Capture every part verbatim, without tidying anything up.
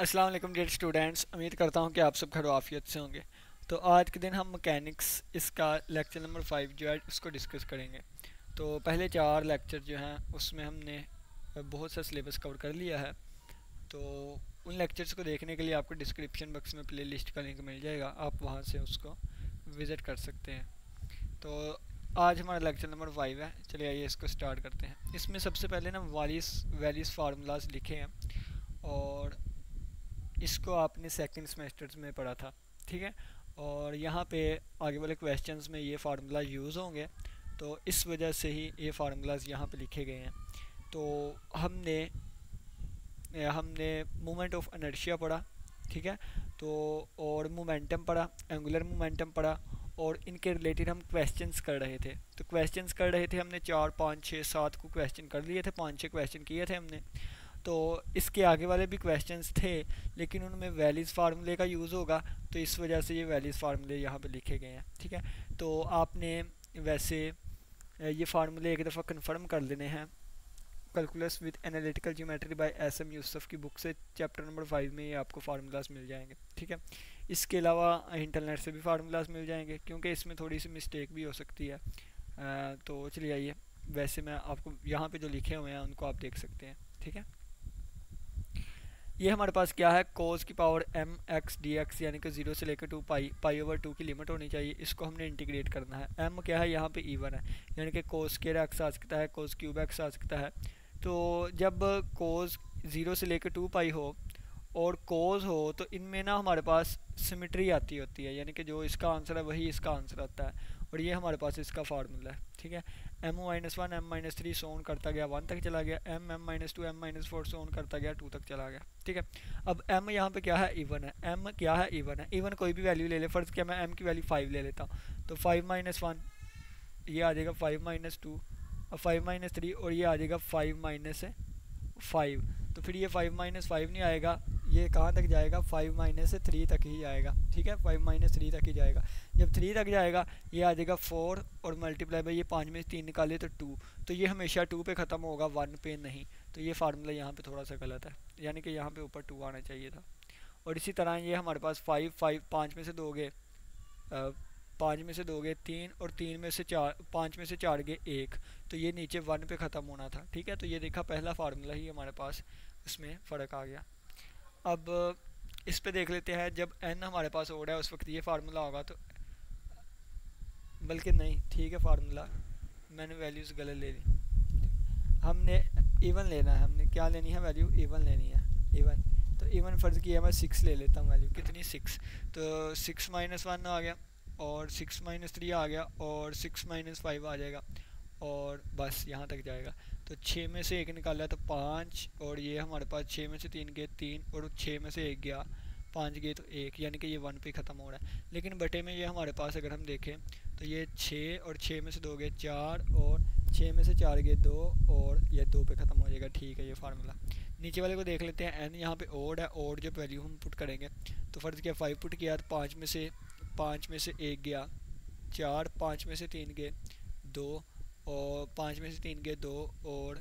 अस्सलाम वालेकुम dear students, उम्मीद करता हूँ कि आप सब खैर आफियत से होंगे। तो आज के दिन हम मैकेनिक्स इसका लेक्चर नंबर फाइव जो है उसको डिस्कस करेंगे। तो पहले चार लेक्चर जो हैं उसमें हमने बहुत सा सिलेबस कवर कर लिया है। तो उन लेक्चर्स को देखने के लिए आपको डिस्क्रिप्शन बॉक्स में प्ले लिस्ट का लिंक मिल जाएगा, आप वहाँ से उसको विज़िट कर सकते हैं। तो आज हमारा लेक्चर नंबर फाइव है। चलिए आइए इसको स्टार्ट करते हैं। इसमें सबसे पहले ना वालिस वैलिस फार्मूलाज लिखे हैं और इसको आपने सेकंड सेमेस्टर्स में पढ़ा था, ठीक है। और यहाँ पे आगे वाले क्वेश्चंस में ये फार्मूला यूज़ होंगे, तो इस वजह से ही ये फार्मूलाज यहाँ पे लिखे गए हैं। तो हमने हमने मोमेंट ऑफ इनर्शिया पढ़ा, ठीक है। तो और मोमेंटम पढ़ा, एंगुलर मोमेंटम पढ़ा, और इनके रिलेटेड हम क्वेश्चंस कर रहे थे। तो क्वेश्चंस कर रहे थे हमने चार पाँच छः सात को क्वेश्चन कर लिए थे, पाँच छः क्वेश्चन किए थे हमने। तो इसके आगे वाले भी क्वेश्चंस थे लेकिन उनमें वैलिस फार्मूले का यूज़ होगा, तो इस वजह से ये वैलिस फार्मूले यहाँ पे लिखे गए हैं, ठीक है। तो आपने वैसे ये फार्मूले एक दफ़ा कंफर्म कर लेने हैं। Calculus with analytical geometry by S M Yusuf की बुक से चैप्टर नंबर फाइव में ये आपको फार्मूलाज मिल जाएंगे, ठीक है। इसके अलावा इंटरनेट से भी फार्मूलाज मिल जाएंगे क्योंकि इसमें थोड़ी सी मिस्टेक भी हो सकती है। आ, तो चलिए आइए, वैसे मैं आपको यहाँ पे जो लिखे हुए हैं उनको आप देख सकते हैं, ठीक है। ये हमारे पास क्या है, कोस की power M X D X यानी कि जीरो से लेकर two pi pi over two की लिमिट होनी चाहिए। इसको हमने इंटीग्रेट करना है। एम क्या है, यहाँ पे इवन है यानी कि कोस स्क्वायर एक्स आ सकता है, कोस क्यूब एक्स आ सकता है। तो जब कोस ज़ीरो से लेकर टू पाई हो और कोस हो तो इनमें ना हमारे पास सिमेट्री आती होती है, यानी कि जो इसका आंसर है वही इसका आंसर आता है। और ये हमारे पास इसका फार्मूला है, ठीक है। M minus one M minus three so on करता गया वन तक चला गया, M M minus two M minus four so on करता गया टू तक चला गया, ठीक है। अब एम यहाँ पे क्या है, इवन है। एम क्या है, इवन है। इवन कोई भी वैल्यू ले ले, फ़र्ज़ किया मैं एम की वैल्यू फाइव ले लेता हूँ, तो फाइव माइनस वन ये आ जाएगा फाइव माइनस टू, और फाइव माइनस थ्री, और ये आ जाएगा फाइव माइनस फाइव। तो फिर ये फाइव माइनस फाइव नहीं आएगा, ये कहाँ तक जाएगा, फाइव माइनस थ्री तक ही आएगा, ठीक है। फाइव माइनस थ्री तक ही जाएगा। जब थ्री तक जाएगा ये आ जाएगा फोर, और मल्टीप्लाई बाई ये पाँच में से तीन निकाले तो टू। तो ये हमेशा टू पे ख़त्म होगा, वन पे नहीं। तो ये फार्मूला यहाँ पे थोड़ा सा गलत है, यानी कि यहाँ पे ऊपर टू आना चाहिए था। और इसी तरह ये हमारे पास फाइव फाइव पाँच में से दो गए, पाँच में से दो गए तीन, और तीन में से चार, पाँच में से चार गए एक, तो ये नीचे वन पे ख़त्म होना था, ठीक है। तो ये देखा पहला फार्मूला ही हमारे पास उसमें फ़र्क आ गया। अब इस पे देख लेते हैं, जब एन हमारे पास ओड है उस वक्त ये फार्मूला होगा, तो बल्कि नहीं, ठीक है, फार्मूला मैंने वैल्यूज़ गलत ले ली। हमने इवन लेना है, हमने क्या लेनी है, वैल्यू इवन लेनी है, इवन। तो इवन फ़र्ज़ किया मैं सिक्स ले लेता हूँ, वैल्यू कितनी, सिक्स। तो सिक्स माइनस वन आ गया, और सिक्स माइनस थ्री आ गया, और सिक्स माइनस फाइव आ जाएगा, और बस यहाँ तक जाएगा। तो छः में से एक निकाला तो पाँच, और ये हमारे पास छः में से तीन गए तीन, और छः में से एक गया पाँच गए तो एक, यानी कि ये वन पे ख़त्म हो रहा है। लेकिन बटे में ये हमारे पास अगर हम देखें तो ये छः, और छः में से दो गए चार, और छः में से चार गए दो, और ये दो पे ख़त्म हो जाएगा, ठीक है। ये फार्मूला नीचे वाले को देख लेते हैं। एन यहाँ पे ओड है, ओड जब वैल्यू हम पुट करेंगे तो फ़र्ज़ किया फाइव पुट किया तो पाँच में से पाँच में से एक गया चार, पाँच में से तीन गए दो, और पाँच में से तीन गए दो, और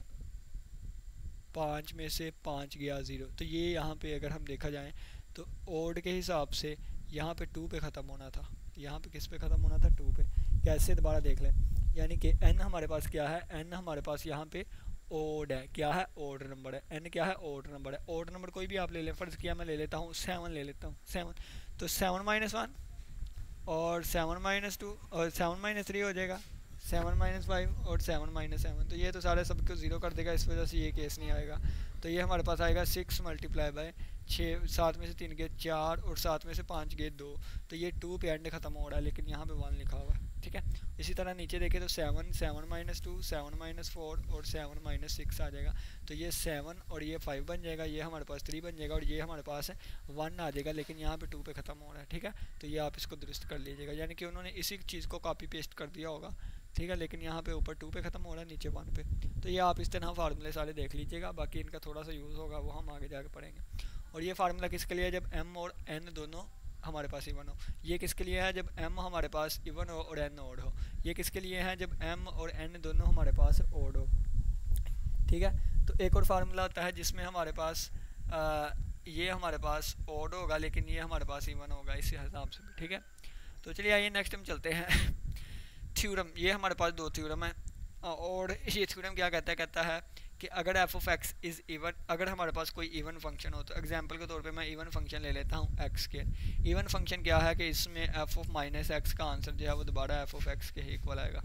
पाँच में से पाँच गया ज़ीरो। तो ये यहाँ पे अगर हम देखा जाए तो ओड के हिसाब से यहाँ पे टू पे ख़त्म होना था, यहाँ पे किस पे ख़त्म होना था, टू पे। कैसे, दोबारा देख लें। यानी कि एन हमारे पास क्या है, एन हमारे पास यहाँ पे ओड है, क्या है, ओड नंबर है। एन क्या है, ओड नंबर है। ओड नंबर कोई भी आप ले लें, फ़र्ज़ किया मैं ले लेता हूँ सेवन ले लेता हूँ, सेवन। तो सेवन माइनस वन, और सेवन माइनस टू, और सेवन माइनस थ्री हो जाएगा, सेवन माइनस फाइव, और सेवन माइनस सेवन। तो ये तो सारे सबको ज़ीरो कर देगा, इस वजह से ये केस नहीं आएगा। तो ये हमारे पास आएगा सिक्स मल्टीप्लाई बाय छः, सात में से तीन गए चार, और सात में से पाँच गए दो। तो ये टू पे एंड ख़त्म हो रहा है, लेकिन यहाँ पे वन लिखा हुआ है, ठीक है। इसी तरह नीचे देखें तो seven, seven minus two, seven minus four, और सेवन माइनस सिक्स आ जाएगा। तो ये सेवन और ये फाइव बन जाएगा, ये हमारे पास थ्री बन जाएगा, और ये हमारे पास वन आ जाएगा, लेकिन यहाँ पे टू पे ख़त्म हो रहा है, ठीक है। तो ये आप इसको दुरुस्त कर लीजिएगा, यानी कि उन्होंने इसी चीज़ को कॉपी पेस्ट कर दिया होगा, ठीक है। लेकिन यहाँ पे ऊपर टू पे ख़त्म हो रहा है, नीचे वन पे। तो ये आप इस तरह फार्मूले सारे देख लीजिएगा, बाकी इनका थोड़ा सा यूज़ होगा वो हम आगे जाके पढ़ेंगे। और ये फार्मूला किसके लिए है, जब एम और एन दोनों हमारे पास इवन हो। ये किसके लिए है, जब एम हमारे पास इवन हो और एन ओड हो। ये किसके लिए है, जब एम और एन दोनों हमारे पास ओड हो, ठीक है। तो एक और फार्मूला होता है जिसमें हमारे पास आ, ये हमारे पास ओड होगा, लेकिन ये हमारे पास इवन होगा इसी हिसाब से भी, ठीक है। तो चलिए आइए नेक्स्ट हम चलते हैं थ्योरम। ये हमारे पास दो थ्योरम है, और ये थ्योरम क्या कहता है, कहता है कि अगर F of X is even, अगर हमारे पास कोई इवन फंक्शन हो, तो एग्जांपल के तौर पे मैं इवन फंक्शन ले लेता हूँ एक्स के। इवन फंक्शन क्या है कि इसमें एफ ऑफ माइनस एक्स का आंसर जो है वो दोबारा एफ ऑफ एक्स के ही इक्वल आएगा।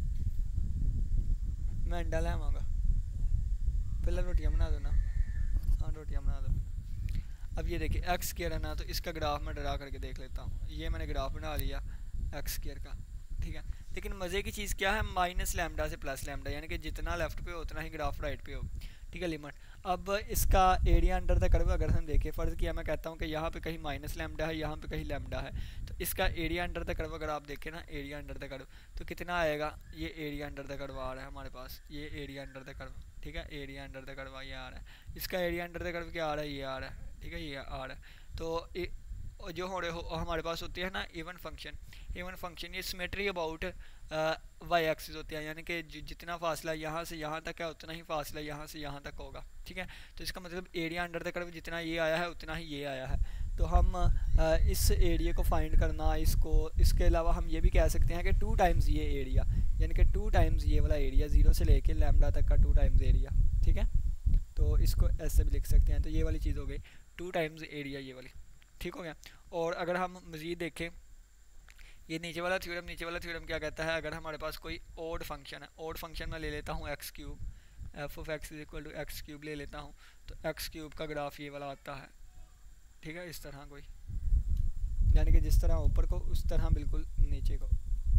मैं अंडा ले आवाँगा, पहले रोटियाँ बना दो ना, हाँ रोटियाँ बना दो। अब ये देखिए एक्स स्क्वायर है ना, तो इसका ग्राफ मैं ड्रा करके देख लेता हूँ। ये मैंने ग्राफ बना लिया एक्स स्क्वायर का, ठीक है। लेकिन मज़े की चीज़ क्या है, माइनस लैम्डा से प्लस लैम्डा, यानी कि जितना लेफ्ट पे हो उतना ही ग्राफ राइट पे हो, ठीक है, लिमिट। अब इसका एरिया अंडर द कर्व अगर हम देखें, फ़र्ज़ किया मैं कहता हूँ कि यहाँ पे कहीं माइनस लैम्डा है, यहाँ पे कहीं लैम्डा है, तो इसका एरिया अंडर द कर्व अगर आप देखें ना, एरिया अंडर द कर्व, तो कितना आएगा, ये एरिया अंडर द कर्व आ रहा है हमारे पास, ये एरिया अंडर द कर्व, ठीक है, एरिया अंडर द कर्व ये आ रहा है। इसका एरिया अंडर द कर्व क्या आ रहा है, ये आ रहा है, ठीक है, ये आ रहा है। तो जो हो, हो हमारे पास होती है ना इवन फंक्शन, इवन फंक्शन ये सिमेट्री अबाउट वाई एक्सिस होती है, यानी कि जितना फासला यहाँ से यहाँ तक है उतना ही फासला यहाँ से यहाँ तक होगा, ठीक है। तो इसका मतलब एरिया अंडर द कर्व जितना ये आया है उतना ही ये आया है। तो हम आ, इस एरिया को फाइंड करना, इसको, इसके अलावा हम ये भी कह सकते हैं कि टू टाइम्स ये एरिया, यानी कि टू टाइम्स ये वाला एरिया, ज़ीरो से लेके लैम्डा तक का टू टाइम्स एरिया, ठीक है। तो इसको ऐसे भी लिख सकते हैं। तो ये वाली चीज़ हो गई टू टाइम्स एरिया, ये वाली, ठीक हो गया। और अगर हम मज़ीद देखें, ये नीचे वाला थ्योरम, नीचे वाला थ्योरम क्या कहता है, अगर हमारे पास कोई ओड फंक्शन है, ओड फंक्शन मैं ले लेता हूँ X cube, F of X is equal to X cube ले लेता हूँ, तो एक्स क्यूब का ग्राफ ये वाला आता है, ठीक है, इस तरह कोई, यानी कि जिस तरह ऊपर को उस तरह बिल्कुल नीचे को,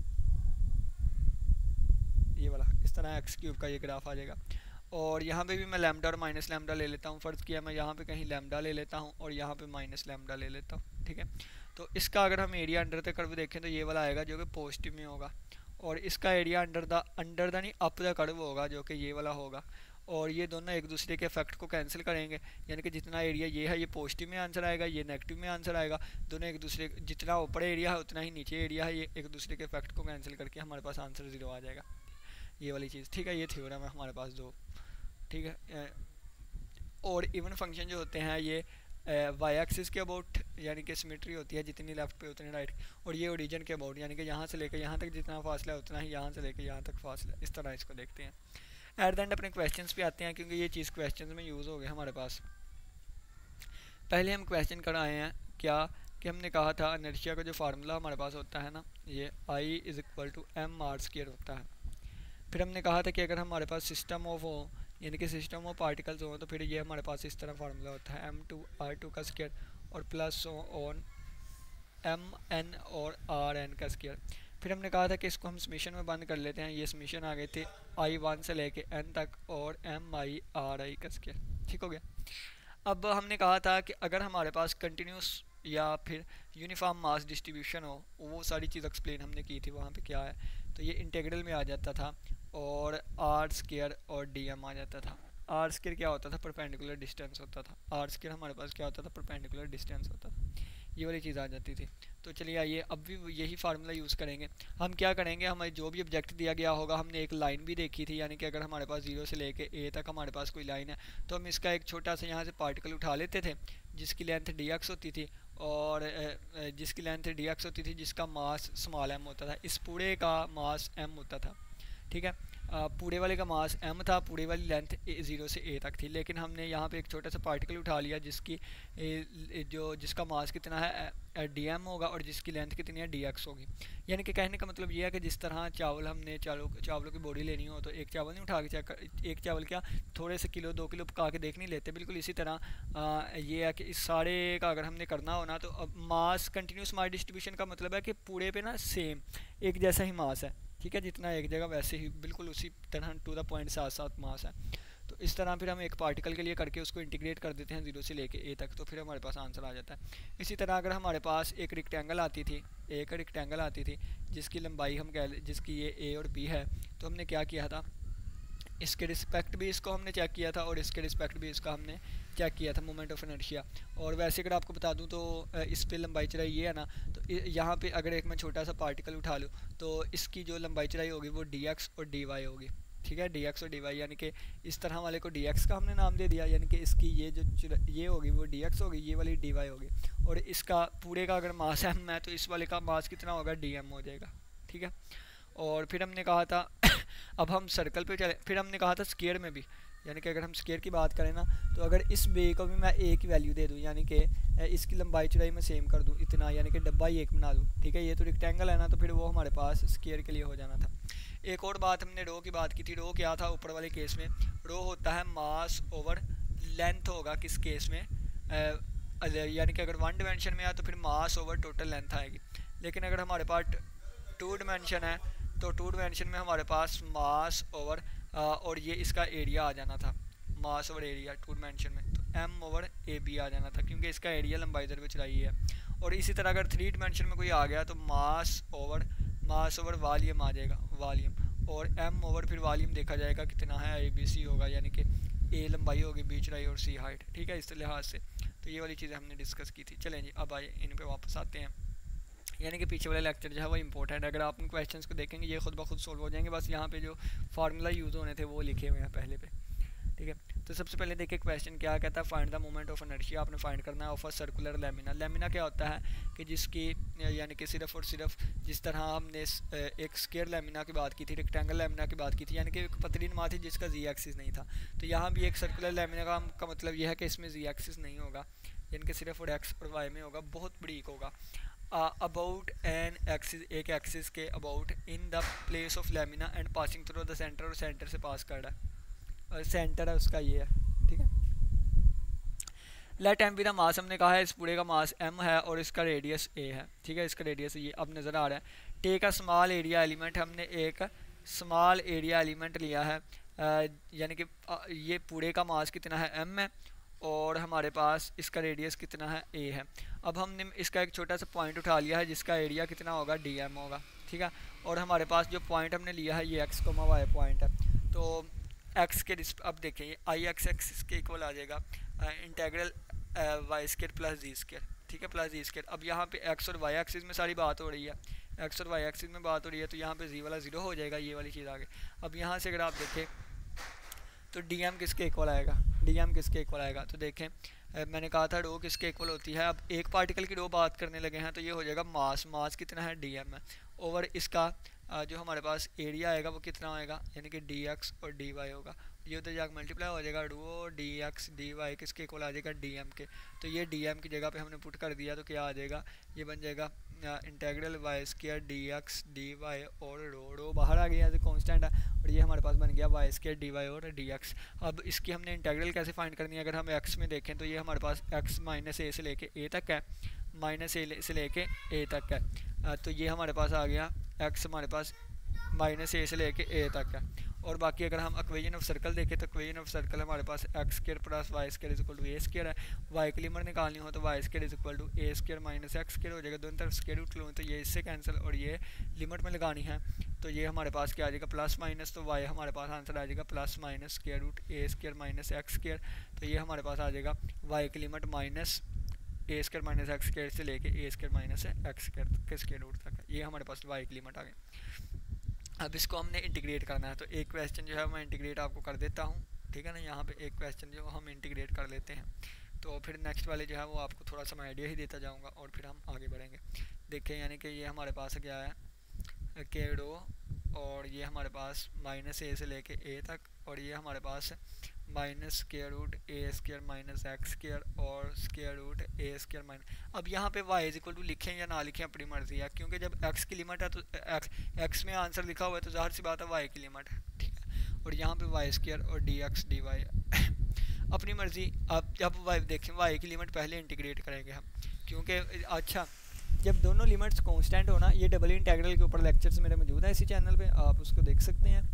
ये वाला, इस तरह एक्स क्यूब का ये ग्राफ आ जाएगा। और यहाँ पे भी मैं लैम्डा और माइनस लैम्डा ले लेता हूँ, फ़र्ज़ किया मैं यहाँ पे कहीं लैम्डा ले लेता हूँ और यहाँ पे माइनस लैम्डा ले लेता हूँ, ठीक है। तो इसका अगर हम एरिया अंडर द कर्व देखें तो ये वाला आएगा जो कि पॉजिटिव में होगा, और इसका area under the under the नहीं अप द कर्व होगा जो कि ये वाला होगा। और ये दोनों एक दूसरे के इफेक्ट को कैंसिल करेंगे, यानी कि जितना एरिया ये है ये पॉजिटिव में आंसर आएगा, ये नेगेटिव में आंसर आएगा, दोनों एक दूसरे, जितना ऊपर एरिया है उतना ही नीचे एरिया है, ये एक दूसरे के इफेक्ट को कैंसिल करके हमारे पास आंसर ज़ीरो आ जाएगा, ये वाली चीज़, ठीक है। ये थ्योरम है हमारे पास दो, ठीक है। और इवन फंक्शन जो होते हैं ये वाई एक्सिस के अबाउट, यानी कि सिमेट्री होती है, जितनी लेफ्ट पे उतनी राइट, और ये ओरिजिन के अबाउट, यानी कि यहाँ से लेकर यहाँ तक जितना फासला है उतना ही यहाँ से लेकर यहाँ तक फासला, इस तरह इसको देखते हैं। एट द एंड अपने क्वेश्चंस पे आते हैं, क्योंकि ये चीज़ क्वेश्चंस में यूज़ हो गया हमारे पास। पहले हम क्वेश्चन कर आए हैं क्या कि हमने कहा था इनर्शिया का जो फार्मूला हमारे पास होता है ना, ये I is equal to M R square होता है। फिर हमने कहा था कि अगर हमारे पास सिस्टम ऑफ हो, यानी कि सिस्टम ऑफ पार्टिकल्स हो, तो फिर ये हमारे पास इस तरह फार्मूला होता है एम टू आर टू का स्क्वायर और प्लस ऑन एम एन और आर एन का स्क्वायर। फिर हमने कहा था कि इसको हम समीशन में बंद कर लेते हैं, ये समीशन आ गए थे आई वन से लेके एन तक और एम आई आर आई का स्क्वायर, ठीक हो गया। अब हमने कहा था कि अगर हमारे पास कंटिन्यूस या फिर यूनिफॉर्म मास डिस्ट्रीब्यूशन हो, वो सारी चीज़ एक्सप्लेन हमने की थी वहाँ पे क्या है, तो ये इंटीग्रल में आ जाता था और आर स्क्वायर और डी एम आ जाता था। आर स्क्वायर क्या होता था, परपेंडिकुलर डिस्टेंस होता था, आर स्क्वायर हमारे पास क्या होता था, परपेंडिकुलर डिस्टेंस होता था, ये वाली चीज़ आ जाती थी। तो चलिए आइए अब भी यही फार्मूला यूज़ करेंगे। हम क्या करेंगे, हमें जो भी ऑब्जेक्ट दिया गया होगा, हमने एक लाइन भी देखी थी, यानी कि अगर हमारे पास जीरो से लेके ए तक हमारे पास कोई लाइन है, तो हम इसका एक छोटा सा यहाँ से पार्टिकल उठा लेते थे जिसकी लेंथ डी एक्स होती थी, और जिसकी लेंथ डी एक्स होती थी, जिसका मास स्मॉल एम होता था, इस पूरे का मास एम होता था, ठीक है। आ, पूरे वाले का मास एम था, पूरे वाली लेंथ ज़ीरो से ए तक थी, लेकिन हमने यहाँ पे एक छोटा सा पार्टिकल उठा लिया जिसकी ए, जो जिसका मास कितना है डी एम होगा और जिसकी लेंथ कितनी है डी एक्स होगी। यानी कि कहने का मतलब ये है कि जिस तरह चावल हमने चावलों चावलों की बॉडी लेनी हो तो एक चावल नहीं उठा के चेक कर, एक चावल क्या थोड़े से किलो दो किलो पका के देख नहीं लेते, बिल्कुल इसी तरह आ, ये है कि इस सारे का अगर हमने करना हो ना, तो अब मास कंटिन्यूस मास डिस्ट्रीब्यूशन का मतलब है कि पूरे पे ना सेम एक जैसा ही मास है, ठीक है, जितना एक जगह वैसे ही बिल्कुल उसी तरह टू द पॉइंट साथ साथ मास है। तो इस तरह फिर हम एक पार्टिकल के लिए करके उसको इंटीग्रेट कर देते हैं जीरो से लेके ए तक, तो फिर हमारे पास आंसर आ जाता है। इसी तरह अगर हमारे पास एक रेक्टेंगल आती थी, एक रेक्टेंगल आती थी जिसकी लंबाई हम कह जिसकी ये ए और बी है, तो हमने क्या किया था, इसके रिस्पेक्ट भी इसको हमने चेक किया था और इसके रिस्पेक्ट भी इसका हमने चेक किया था मोमेंट ऑफ इनर्शिया। और वैसे अगर आपको बता दूं तो इस पे लंबाई चौड़ाई ये है ना, तो यहाँ पे अगर एक मैं छोटा सा पार्टिकल उठा लूँ तो इसकी जो लंबाई चौड़ाई होगी वो डी एक्स और डी वाई होगी, ठीक है, डी एक्स और डी वाई, यानी कि इस तरह वाले को डी एक्स का हमने नाम दे दिया, यानी कि इसकी ये जो ये होगी वो डी एक्स होगी, ये वाली डी वाई होगी, और इसका पूरे का अगर मास एम है तो इस वाले का मास कितना होगा, डी एम हो जाएगा। ठीक है, और फिर हमने कहा था अब हम सर्कल पे चले, फिर हमने कहा था स्केयर में भी, यानी कि अगर हम स्केयर की बात करें ना, तो अगर इस बे को भी मैं एक ही वैल्यू दे दूँ, यानी कि इसकी लंबाई चौड़ाई में सेम कर दूँ इतना, यानी कि डब्बा ही एक बना दूँ, ठीक है, ये तो रेक्टेंगल है ना, तो फिर वो हमारे पास स्केयर के लिए हो जाना था। एक और बात हमने रो की बात की थी, रो क्या था ऊपर वाले केस में, रो होता है मास ओवर लेंथ होगा किस केस में, यानी कि अगर वन डिमेंशन में है तो फिर मास ओवर टोटल लेंथ आएगी, लेकिन अगर हमारे पास टू डिमेंशन है तो टू डिमेंशन में हमारे पास मास ओवर और ये इसका एरिया आ जाना था, mass over area two dimension में, तो एम ओवर ए बी आ जाना था, क्योंकि इसका एरिया लंबाई दर चौड़ाई है। और इसी तरह अगर थ्री डिमेंशन में कोई आ गया तो mass over mass over volume आ जाएगा, वॉल्यूम, और एम ओवर फिर वॉल्यूम देखा जाएगा कितना है, ए बी सी होगा, यानी कि ए लंबाई होगी, बी चौड़ाई और सी हाइट। ठीक है, इस लिहाज से तो ये वाली चीज़ें हमने डिस्कस की थी। चलें जी, अब आइए इन पे वापस आते हैं, यानी कि पीछे वाला लेक्चर जो है वो इंपॉर्टेंट है, अगर आप उन क्वेश्चंस को देखेंगे ये खुद ब खुद सोल्व हो जाएंगे, बस यहाँ पे जो फार्मूला यूज़ होने थे वो लिखे हुए हैं पहले पे। ठीक है, तो सबसे पहले देखिए क्वेश्चन क्या कहता है, find the moment of inertia, आपने फाइंड करना है of a circular lamina. Lamina क्या होता है कि जिसकी यानी कि सिर्फ और सिर्फ जिस तरह हमने एक स्क्वायर लैमिना की बात की थी, रेक्टेंगल लैमिना की बात की थी, यानी कि एक पतली नुमा थी जिसका जी एक्सिस नहीं था, तो यहाँ भी एक सर्कुलर लैमिना का, का मतलब यह है कि इसमें जी एक्सिस नहीं होगा, यानी कि सिर्फ और एक्स और वाई में होगा, बहुत बरीक होगा। अबाउट एन एक्सिस, एक एक्सिस के about in the place of lamina and passing through the centre, और सेंटर से पास कर रहा है, और सेंटर है उसका ये है। ठीक है, let M be the mass, हमने कहा है इस पूरे का मास एम है और इसका रेडियस ए है। ठीक है, इसका रेडियस ये अब नज़र आ रहा है। Take a small area element, हमने एक स्मॉल एरिया एलिमेंट लिया है, यानी कि ये पूरे का मास कितना है, एम है, और हमारे पास इसका रेडियस कितना है, ए है। अब हमने इसका एक छोटा सा पॉइंट उठा लिया है जिसका एरिया कितना होगा, डी एम होगा। ठीक है, और हमारे पास जो पॉइंट हमने लिया है ये एक्स कोमा वाई पॉइंट है, तो एक्स के अब देखें ये आई एक्स एक्स के इक्वल आ जाएगा integral Y square plus Z square. ठीक है, प्लस जी स्केयर। अब यहाँ पे एक्स और वाई एक्सिस में सारी बात हो रही है, एक्स और वाई एक्सिस में बात हो रही है, तो यहाँ पे जी वाला ज़ीरो हो जाएगा, ये वाली चीज़ आगे। अब यहाँ से अगर आप देखें तो डी एम किसके इक्वल आएगा, डी एम किसके इक्वल आएगा, तो देखें मैंने कहा था रो किसके इक्वल होती है। अब एक पार्टिकल की रो बात करने लगे हैं तो ये हो जाएगा मास, मास कितना है, डी एम है, ओवर इसका जो हमारे पास एरिया आएगा वो कितना आएगा, यानी कि डी एक्स और डी वाई होगा, ये उधर जाकर मल्टीप्लाई हो जाएगा, rho D x D Y किसके इक्वल आ जाएगा, डी एम के। तो ये डी एम की जगह पे हमने पुट कर दिया तो क्या आ जाएगा, ये बन जाएगा integral Y square D x D Y और रो, रो बाहर आ गया एज ए कॉन्स्टेंट है, और ये हमारे पास बन गया वाई स्क्वायर डी वाई और डी एक्स। अब इसकी हमने इंटेग्रल कैसे फाइंड करनी है, अगर हम एक्स में देखें तो ये हमारे पास एक्स माइनस ए से लेके ए तक है, माइनस ए से लेके ए तक है, तो ये हमारे पास आ गया एक्स हमारे पास माइनस ए से लेके ए तक है। और बाकी अगर हम इक्वेशन ऑफ सर्कल देखें तो इक्वेशन ऑफ सर्कल हमारे पास X square plus Y square is equal to A square है, वाई की लिमिट निकालनी हो तो Y square is equal to A square minus X square हो जाएगा, दोनों तरफ स्क्वायर रूट लो तो ये इससे कैंसिल, और ये लिमिट में लगानी है तो ये हमारे पास क्या आ जाएगा प्लस माइनस, तो वाई हमारे पास आंसर आ जाएगा plus minus square root A square minus X square, तो ये हमारे पास आ जाएगा वाई की limit minus A square minus X square से लेके A square minus X square के स्क्वायर रूट तक है, ये हमारे पास वाई की लिमिट आ गई। अब इसको हमने इंटीग्रेट करना है, तो एक क्वेश्चन जो है मैं इंटीग्रेट आपको कर देता हूँ, ठीक है ना, यहाँ पे एक क्वेश्चन जो हम इंटीग्रेट कर लेते हैं, तो फिर नेक्स्ट वाले जो है वो आपको थोड़ा सा मैं आइडिया ही देता जाऊँगा और फिर हम आगे बढ़ेंगे। देखें यानी कि ये हमारे पास क्या है के रो, और ये हमारे पास माइनस ए से लेके ए तक, और ये हमारे पास minus square root A square minus X square और square root A square minus. अब यहाँ पे वाई इज इक्वल टू लिखें या ना लिखें अपनी मर्जी है, क्योंकि जब एक्स की लिमिट है तो एक्स एक्स में आंसर लिखा हुआ है तो ज़ाहिर सी बात है वाई की लिमिट है, ठीक है, और यहाँ पे वाई स्क्वायर और डी एक्स डी वाई अपनी मर्जी। अब जब वाई देखें वाई की लिमिट पहले इंटीग्रेट करेंगे हम, क्योंकि अच्छा जब दोनों लिमिट्स कांस्टेंट होना, ये डबल इंटीग्रल के ऊपर लेक्चर्स मेरे मौजूद है इसी चैनल पे, आप उसको देख सकते हैं।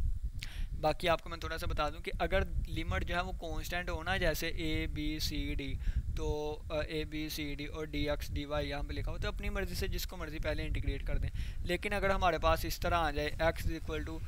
बाकी आपको मैं थोड़ा सा बता दूं कि अगर लिमिट जो है वो कांस्टेंट होना, जैसे ए बी सी डी, तो ए बी सी डी और डी एक्स डी वाई यहाँ पे लिखा हो तो अपनी मर्ज़ी से जिसको मर्ज़ी पहले इंटीग्रेट कर दें। लेकिन अगर हमारे पास इस तरह आ जाए X is equal to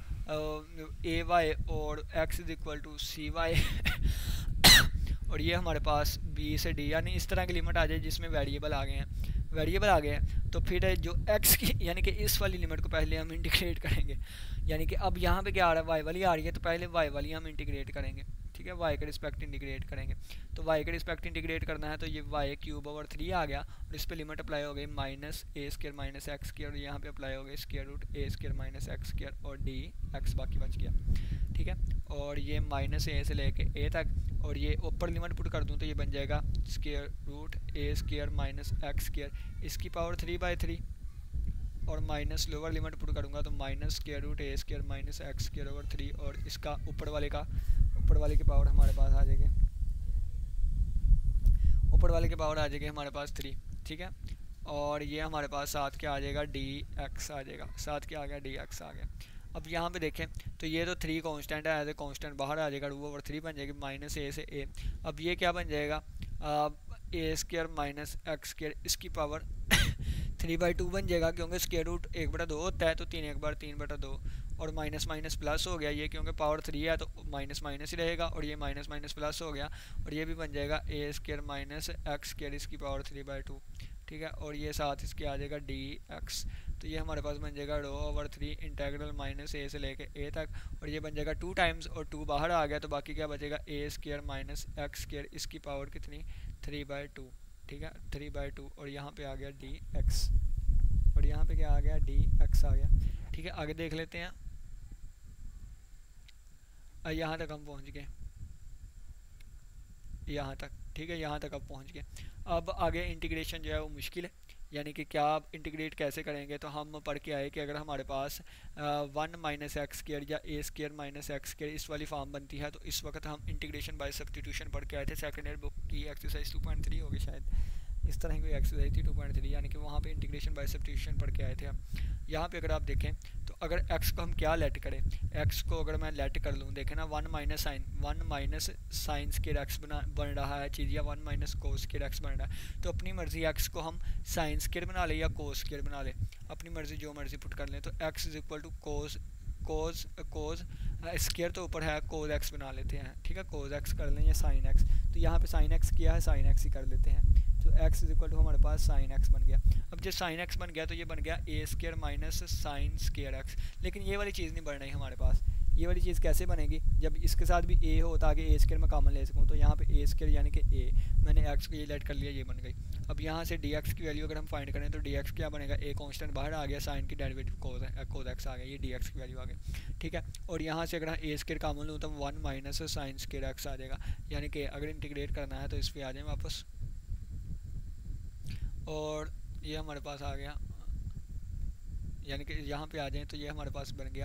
A Y और X is equal to C Y और ये हमारे पास बी से डी, यानी इस तरह की लिमिट आ जाए जिसमें वेरिएबल आ गए हैं, वेरिएबल आ गया है, तो फिर जो x की यानी कि इस वाली लिमिट को पहले हम इंटीग्रेट करेंगे। यानी कि अब यहाँ पे क्या आ रहा है, y वाली आ रही है, तो पहले y वाली हम इंटीग्रेट करेंगे, ठीक है, y के रिस्पेक्ट इंटीग्रेट करेंगे। तो y के रिस्पेक्ट इंटीग्रेट करना है तो ये y क्यूब ओवर थ्री आ गया, और इस पर लिमिट अप्लाई हो गई minus A square minus x square, और यहाँ पे अप्लाई हो गई स्केयर रूट ए स्केयर माइनस एक्स स्केयर और डी एक्स बाकी बच गया, ठीक है। और ये माइनस ए से लेके ए तक, और ये ऊपर लिमिट पुट कर दूँ तो ये बन जाएगा स्केयर रूट ए स्केयर माइनस एक्स स्केयर इसकी पावर थ्री बाई थ्री, और माइनस लोअर लिमिट पुट करूँगा तो माइनस स्केयर रूट ए square minus x square over three, और इसका ऊपर वाले का ऊपर वाले की पावर हमारे पास आ जाएगी, ऊपर वाले की पावर आ जाएगी हमारे पास थ्री, ठीक है। और ये हमारे पास साथ क्या आ जाएगा, डी एक्स आ जाएगा, साथ क्या आ गया, डी एक्स आ गया। अब यहाँ पे देखें तो ये तो थ्री कांस्टेंट है, एज ए कांस्टेंट बाहर आ जाएगा, टू ओवर थ्री बन जाएगी माइनस ए से ए। अब ये क्या बन जाएगा, a square minus x square इसकी पावर थ्री बाई टू बन जाएगा, क्योंकि स्केयर रूट एक बटा दो होता है, तो तीन एक बार तीन बटा दो, और माइनस माइनस प्लस हो गया ये, क्योंकि पावर थ्री है तो माइनस माइनस ही रहेगा, और ये माइनस माइनस प्लस हो गया, और ये भी बन जाएगा a square minus x square इसकी पावर थ्री बाई टू, ठीक है। और ये साथ इसके आ जाएगा डी एक्स, तो ये हमारे पास बन जाएगा rho over three integral minus a से लेके ए तक, और ये बन जाएगा टू टाइम्स, और टू बाहर आ गया तो बाकी क्या बचेगा, a square minus x square इसकी पावर कितनी, थ्री बाई टू, ठीक है, थ्री बाई टू, और यहाँ पे आ गया डी एक्स, और यहाँ पे क्या आ गया, डी एक्स आ गया, ठीक है। आगे देख लेते हैं, यहाँ तक हम पहुँच गए, यहाँ तक, ठीक है, यहाँ तक अब पहुँच गए। अब आगे इंटीग्रेशन जो है वो मुश्किल है, यानी कि क्या आप इंटीग्रेट कैसे करेंगे, तो हम पढ़ के आए कि अगर हमारे पास वन माइनस एक्स स्केयर या a square minus x square इस वाली फॉर्म बनती है, तो इस वक्त हम इंटीग्रेशन बाय सब्स्टिट्यूशन पढ़ के आए थे, सेकेंड ईयर बुक की एक्सरसाइज टू पॉइंट थ्री होगी शायद, इस तरह की कोई एक्सरसाइज थी टू पॉइंट थ्री, यानी कि वहाँ पे इंटीग्रेशन बाय सब्स्टिट्यूशन पढ़ के आए थे हम। यहाँ पे अगर आप देखें तो अगर x को हम क्या लेट करें, x को अगर मैं लेट कर लूँ, देखें ना, one minus sine one minus sine square x बना बन रहा है चीज़, या one minus cos square x बन रहा है, तो अपनी मर्ज़ी x को हम साइन स्केयर बना ले या कोस स्केयर बना ले, अपनी मर्ज़ी जो मर्ज़ी पुट कर लें। तो x is equal to cos cos cos square तो ऊपर है, कोस एक्स बना लेते हैं, ठीक है, कोस एक्स कर लें या साइन एक्स, तो यहाँ पे साइन एक्स किया है, साइन एक्स ही कर लेते हैं, तो x इज इक्वल टू हमारे पास साइन एक्स बन गया। अब जब साइन एक्स बन गया तो ये बन गया a square minus sine square x, लेकिन ये वाली चीज़ नहीं बन रही हमारे पास। ये वाली चीज़ कैसे बनेगी, जब इसके साथ भी a हो ताकि ए स्केयर में कॉमन ले सकूँ, तो यहाँ पे ए स्केयर यानी कि a, मैंने x को ये लेट कर लिया, ये बन गई। अब यहाँ से dx की वैल्यू अगर हम फाइंड करें तो dx क्या बनेगा, a कांस्टेंट बाहर आ गया, साइन की डेरिवेटिव कोस कोस एक्स आ गया, ये dx की वैल्यू आ गई, ठीक है। और यहाँ से अगर हम ए स्केयर कॉमन लूँ तो one minus sine square x आ जाएगा, यानी कि अगर इंटीग्रेट करना है तो इस पर आ जाए वापस, और ये हमारे पास आ गया, यानी कि यहाँ पे आ जाए तो ये हमारे पास बन गया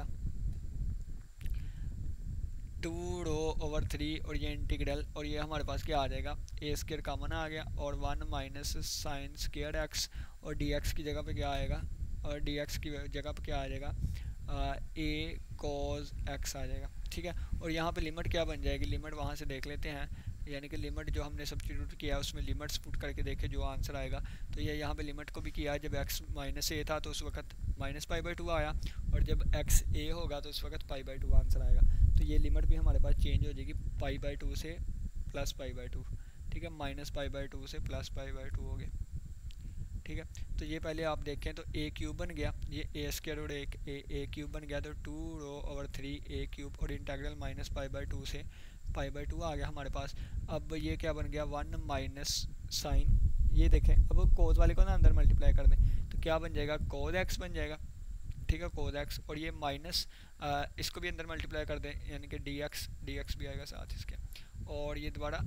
टू रो ओवर थ्री, और ये इंटीग्रल, और ये हमारे पास क्या आ जाएगा, ए स्केयर कॉमन आ गया, और one minus sine square x, और डी एक्स की जगह पे क्या आएगा, और डी एक्स की जगह पे क्या आ जाएगा, ए कोस एक्स आ जाएगा, ठीक है। और यहाँ पे लिमिट क्या बन जाएगी, लिमिट वहाँ से देख लेते हैं, यानी कि लिमिट जो हमने सब्स्टिट्यूट किया उसमें लिमिट्स पुट करके देखे जो आंसर आएगा, तो ये यहाँ पे लिमिट को भी किया है, जब x माइनस ए था तो उस वक्त माइनस पाई बाई टू आया, और जब x a होगा तो उस वक्त पाई बाई टू आंसर आएगा, तो ये लिमिट भी हमारे पास चेंज हो जाएगी, पाई बाई टू से प्लस पाई बाई टू, ठीक है, माइनस पाई बाई टू से प्लस पाई बाई टू हो गया, ठीक है। तो ये पहले आप देखें तो ए क्यूब बन गया, ये ए स्केयर और एक ए ए क्यूब बन गया, तो two rho over three a cube, और integral minus pi by two से पाई बाई टू आ गया हमारे पास। अब ये क्या बन गया, वन माइनस साइन, ये देखें, अब कोस वाले को ना अंदर मल्टीप्लाई कर दें तो क्या बन जाएगा, कोस एक्स बन जाएगा, ठीक है, कोस एक्स, और ये माइनस इसको भी अंदर मल्टीप्लाई कर दें, यानी कि डी एक्स डी एक्स भी आएगा साथ इसके, और ये दोबारा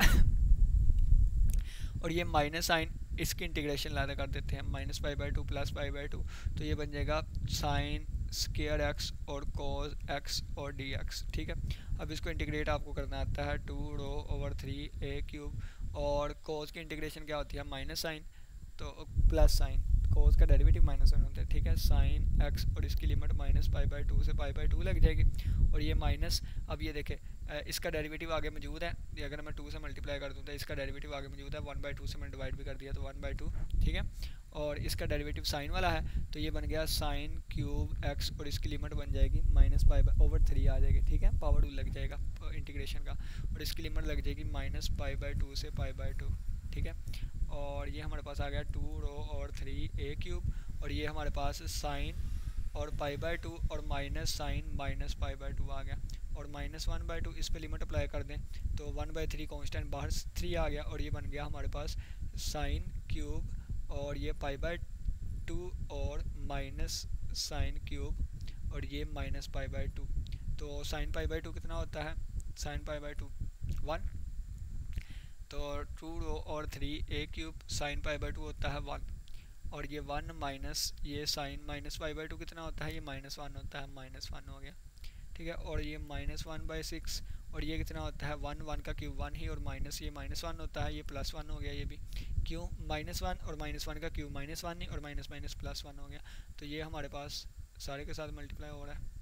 और ये माइनस साइन इसकी इंटीग्रेशन लादा कर देते हैं, minus pi by two plus pi by two, तो ये बन जाएगा साइन स्केयर एक्स और कोस एक्स और डी एक्स, ठीक है। अब इसको इंटीग्रेट आपको करना आता है, two rho over three a cube, और कोस की इंटीग्रेशन क्या होती है, माइनस साइन तो प्लस साइन, कोस का डेरिवेटिव माइनस साइन होता है, ठीक है, साइन एक्स, और इसकी limit minus pi by two से पाई बाई टू लग जाएगी, और ये माइनस, अब ये देखें इसका डेरिवेटिव आगे मौजूद है, ये अगर मैं टू से मल्टीप्लाई कर दूँ तो इसका डेरिवेटिव आगे मौजूद है, वन बाई टू से मैंने डिवाइड भी कर दिया तो वन बाई टू, ठीक है, और इसका डेरिवेटिव साइन वाला है, तो ये बन गया साइन क्यूब एक्स, और इसकी लिमिट बन जाएगी minus pi by over three आ जाएगी, ठीक है, पावर टू लग जाएगा इंटीग्रेशन का, और इसकी लिमिट लग जाएगी माइनस पाई बाई टू से पाई बाई टू, ठीक है। और ये हमारे पास आ गया टू रो और थ्री ए क्यूब, और ये हमारे पास साइन और पाई बाय टू और minus sine minus pi by two आ गया, और माइनस वन बाई टू इस पर लिमिट अप्लाई कर दें तो वन बाई थ्री कॉन्स्टेंट बाहर थ्री आ गया, और ये बन गया हमारे पास साइन क्यूब और ये पाई बाय टू और माइनस साइन क्यूब और ये माइनस पाई बाय टू। तो साइन पाई बाय टू कितना होता है, sine pi by two one, तो टू रो और three a cube sine pi by two होता है वन, और ये वन माइनस ये sine minus pi by two कितना होता है, ये माइनस वन होता है, माइनस वन हो गया, ठीक है। और ये माइनस वन बाई सिक्स, और ये कितना होता है वन, वन का क्यूब वन ही, और माइनस ये माइनस वन होता है, ये प्लस वन हो गया, ये भी क्यों माइनस वन और माइनस वन का क्यूब माइनस वन ही, और माइनस माइनस प्लस वन हो गया, तो ये हमारे पास सारे के साथ मल्टीप्लाई हो रहा है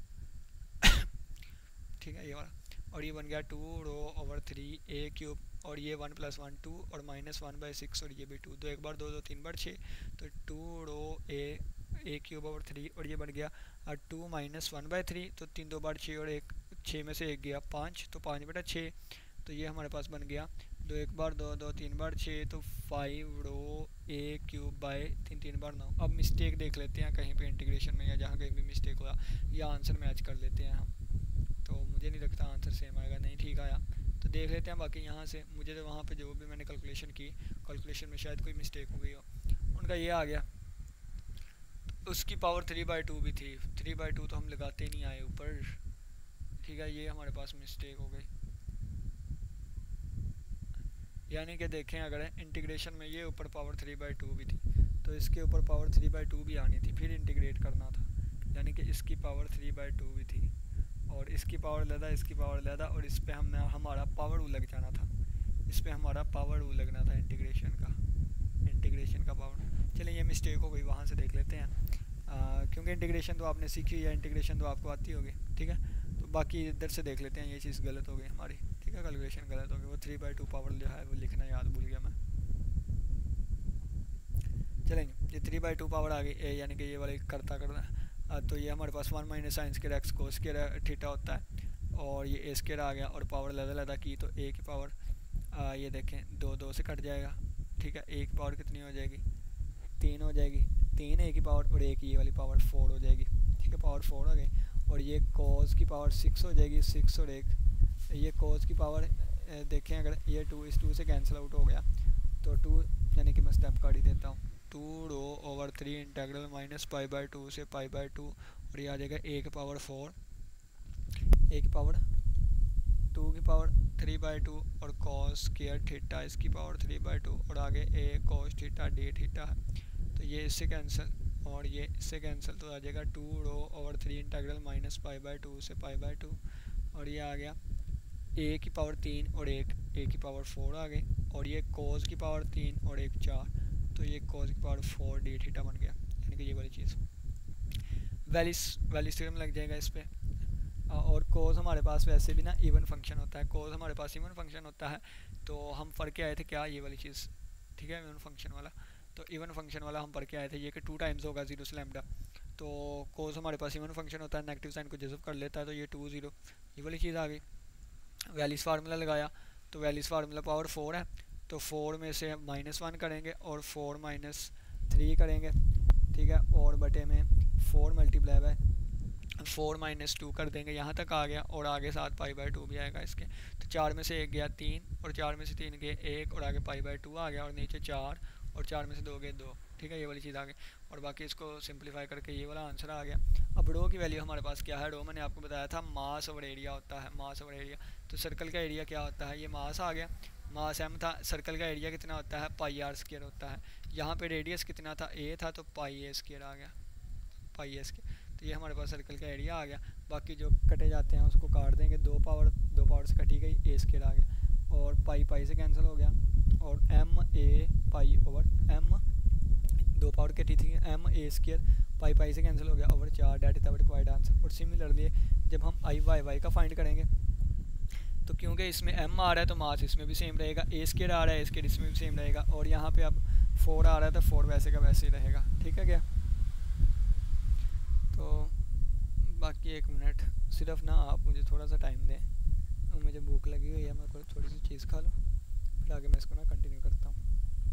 ठीक है, ये वाला। और ये बन गया two rho over three a cube, और ये वन प्लस वन टू, और माइनस वन बाई सिक्स, और ये भी टू, दो एक बार दो दो तीन बार छः, तो two rho a a cube over three, और ये बन गया और two minus one by three, तो तीन दो बार छः और एक छः में से एक गया पाँच, तो पाँच बटा छः, तो ये हमारे पास बन गया दो एक बार दो दो तीन बार छः, तो five rho a cube by तीन तीन बार नौ। अब मिस्टेक देख लेते हैं कहीं पे इंटीग्रेशन में या जहाँ कहीं भी मिस्टेक हुआ या आंसर मैच कर लेते हैं हम, तो मुझे नहीं लगता आंसर सेम आएगा, नहीं ठीक आया तो देख लेते हैं। बाकी यहाँ से मुझे तो वहाँ पे जो भी मैंने कैलकुलेशन की, कैलकुलेशन में शायद कोई मिस्टेक हो गई हो, उनका ये आ गया, उसकी पावर थ्री बाई टू भी थी, थ्री बाई टू तो हम लगाते नहीं आए ऊपर, ठीक है, ये हमारे पास मिस्टेक हो गई। यानी कि देखें अगर इंटीग्रेशन में ये ऊपर पावर थ्री बाई टू भी थी, तो इसके ऊपर पावर थ्री बाई टू भी आनी थी, फिर इंटीग्रेट करना था, यानी कि इसकी पावर थ्री बाई टू भी थी, और इसकी पावर लदा, इसकी पावर लदा, और इस पर हमने हमारा पावर ऊ लग जाना था, इस पर हमारा पावर ऊ लगना था इंटीग्रेशन का, इंटीग्रेशन का पावर। चलिए ये मिस्टेक हो गई, वहाँ से देख लेते हैं, आ, क्योंकि इंटीग्रेशन तो आपने सीखी है, इंटीग्रेशन तो आपको आती होगी, ठीक है, तो बाकी इधर से देख लेते हैं, ये चीज़ गलत हो गई हमारी, ठीक है, कैलकुलेशन गलत हो गई, वो थ्री बाई टू पावर जो है वो लिखना याद भूल गया मैं। चलेंगे, ये थ्री बाई टू पावर आ गई ए, यानी कि ये वाले करता करता, तो ये हमारे पास one minus sine square x को स्क्वायर थीटा होता है, और ये ए स्क्वायर आ गया, और पावर लदा लदा की तो ए की पावर आ, ये देखें दो दो से कट जाएगा, ठीक है, ए की पावर कितनी हो जाएगी, तीन हो जाएगी, तीन ए की पावर, और एक ये वाली पावर फोर हो जाएगी, ठीक है, पावर फोर हो गई, और ये कोस की पावर सिक्स हो जाएगी, सिक्स और एक ये कोस की पावर देखें, अगर ये टू इस टू से कैंसिल आउट हो गया तो टू, यानी कि मैं स्टेप काट ही देता हूँ, two rho over three integral minus pi by two से पाई बाई टू, और ये आ जाएगा ए की पावर फोर, ए की पावर टू की पावर थ्री बाई टू, और कॉस स्क्वायर थीटा इसकी पावर थ्री बाई टू, और आगे a cos theta d theta है, तो ये इससे कैंसिल और ये इससे कैंसिल, तो आ जाएगा two rho over three integral minus pi by two से पाई बाई टू, और ये आ गया ए की पावर तीन और एक ए की पावर फोर आ गई, और ये कोस की पावर तीन और एक चार, तो ये कोस की पावर फोर डी थीटा बन गया, यानी कि ये वाली चीज़ वैलिस वैलिस थ्योरम लग जाएगा इस पर। और कोस हमारे पास वैसे भी ना इवन फंक्शन होता है, कोस हमारे पास इवन फंक्शन होता है, तो हम पढ़ के आए थे क्या, ये वाली चीज़, ठीक है, इवन फंक्शन वाला, तो इवन फंक्शन वाला हम पढ़ के आए थे ये कि टू टाइम्स होगा जीरो से लैम्डा, तो कोस हमारे पास इवन फंक्शन होता है, नेगेटिव साइन को जज़ब कर लेता है, तो ये टू जीरो, ये वाली चीज़ आ गई। वैलिस फार्मूला लगाया, तो वैलिस फार्मूला पावर फोर है, तो फोर में से माइनस वन करेंगे और फोर माइनस थ्री करेंगे, ठीक है, और बटे में four multiply by four minus two कर देंगे, यहाँ तक आ गया, और आगे साथ पाई बाई टू भी आएगा इसके, तो चार में से एक गया तीन, और चार में से तीन गए एक, और आगे पाई बाई टू आ गया, और नीचे चार, और चार में से दो गए दो, ठीक है, ये वाली चीज़ आ गई, और बाकी इसको सिंप्लीफाई करके ये वाला आंसर आ गया। अब रो की वैल्यू हमारे पास क्या है, रो मैंने आपको बताया था मास ओवर एरिया होता है, मास ओवर एरिया, तो सर्कल का एरिया क्या होता है, ये मास आ गया, मास एम था, सर्कल का एरिया कितना होता है, पाई आर स्क्वायर होता है, यहाँ पे रेडियस कितना था, ए था, तो पाई ए स्क्वायर आ गया, पाई ए स्क्वायर, तो ये हमारे पास सर्कल का एरिया आ गया। बाकी जो कटे जाते हैं उसको काट देंगे, दो पावर दो पावर से कटी गई, ए स्क्वायर आ गया, और पाई पाई से कैंसिल हो गया, और m a pi over m दो पावर कटी थी, एम ए स्क्वायर पाई पाई से कैंसिल हो गया, ओवर चार, that is the required answer. और सिमिलरली जब हम आई वाई वाई का फाइंड करेंगे, तो क्योंकि इसमें एम आ रहा है तो मास इसमें भी सेम रहेगा, ए स्क्वायर आ रहा है, ए स्क्वायर इसमें भी सेम रहेगा, और यहाँ पे अब फोर आ रहा है तो फोर वैसे का वैसे ही रहेगा, ठीक है क्या। तो बाकी एक मिनट सिर्फ ना, आप मुझे थोड़ा सा टाइम दें, मुझे भूख लगी हुई है, मैं कोई थोड़ी सी चीज़ खा लूँ, फिर आगे मैं इसको ना कंटिन्यू करता हूँ।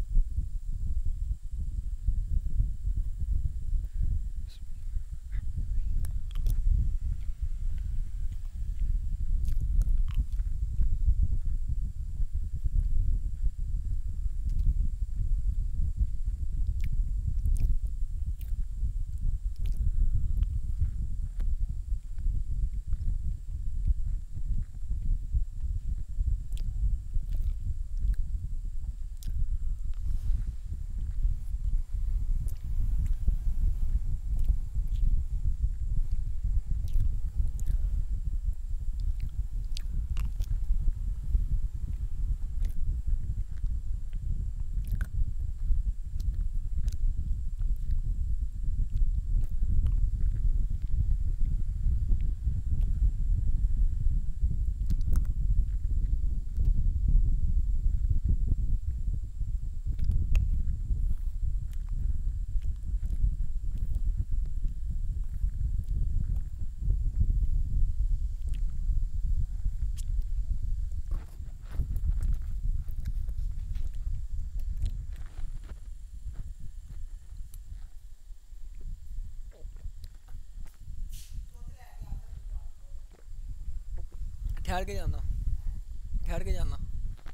ठहर के जाना, ठहर के जाना।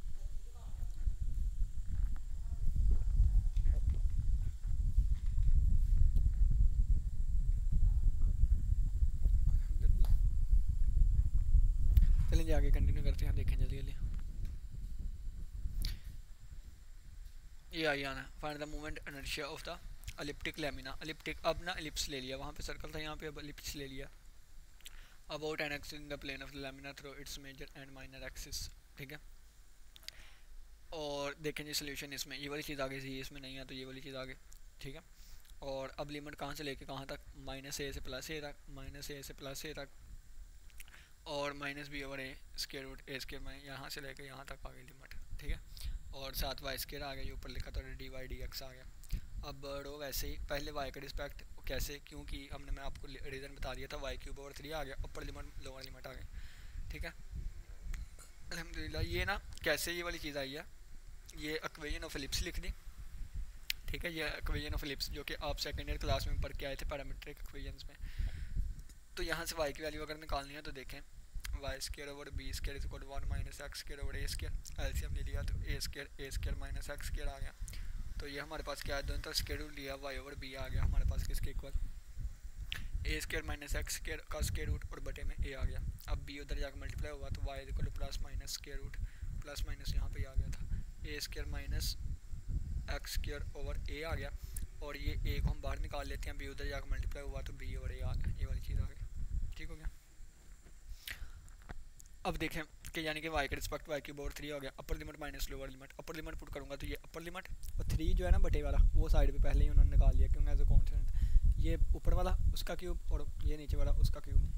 चलेंगे आगे कंटिन्यू करते हैं, देखें जल्दी जल्दी। ये आई आना find the moment inertia of the elliptic lamina. Elliptic अब ना एलिप्स ले लिया, वहाँ पे सर्कल था, यहाँ पे अब एलिप्स ले लिया। About an axis in the plane of the lamina through its major and minor axis, ठीक है। और देखें जी सोल्यूशन, इसमें ये वाली चीज़ आगे थी, इसमें नहीं है तो ये वाली चीज़ आगे, ठीक है। और अब लिमिट कहाँ से लेके कहाँ तक, माइनस ए से प्लस ए तक, माइनस ए से प्लस ए तक, और minus b over a square root A square में यहाँ से लेके यहाँ तक आ गई लिमिट, ठीक है। और साथ वाई स्केयर आ गया, ये ऊपर लिखा था डी वाई डी एक्स आ गया। अब रो वैसे ही पहले वाई का रिस्पेक्ट कैसे, क्योंकि हमने मैं आपको रीज़न बता दिया था, वाई क्यूब ओवर थ्री आ गया, अपर लिमिट लोअर लिमिट आ गई, ठीक है। अल्हम्दुलिल्लाह ये ना कैसे ये वाली चीज़ आई है, ये इक्वेशन ऑफ एलिप्स लिख दी, ठीक है। ये इक्वेशन ऑफ एलिप्स जो कि आप सेकेंड ईयर क्लास में पढ़ के आए थे पैरामीट्रिक इक्वेशंस में। तो यहाँ से वाई की वैल्यू अगर निकालनी है तो देखें, y square over b square is equal to one minus x square over a square. LCM ले लिया तो a square a square minus x square आ गया। तो ये हमारे पास क्या है, दोनों तरफ स्केयर रूट लिया, वाई ओवर बी आ गया हमारे पास किसके equal, a square minus x square का स्केयर रूट और बटे में ए आ गया। अब बी उधर जाकर मल्टीप्लाई हुआ तो y equal to plus minus square root, plus minus यहाँ पे आ गया था, a square minus x square over a आ गया। और ये ए को हम बाहर निकाल लेते हैं, बी उधर जाकर मल्टीप्लाई हुआ तो बी ओवर ए आ गया, ये वाली चीज़ आ गई, ठीक हो गया। अब देखें कि यानी कि वाई का respect y cube over three हो गया, upper limit minus lower limit, upper limit put करूँगा तो ये अपर लिमिट और थ्री जो है ना बटे वाला वो साइड पे पहले ही उन्होंने निकाल लिया क्योंकि एज ए कॉन्स्टेंट, ये ऊपर वाला उसका क्यूब और ये नीचे वाला उसका क्यूब,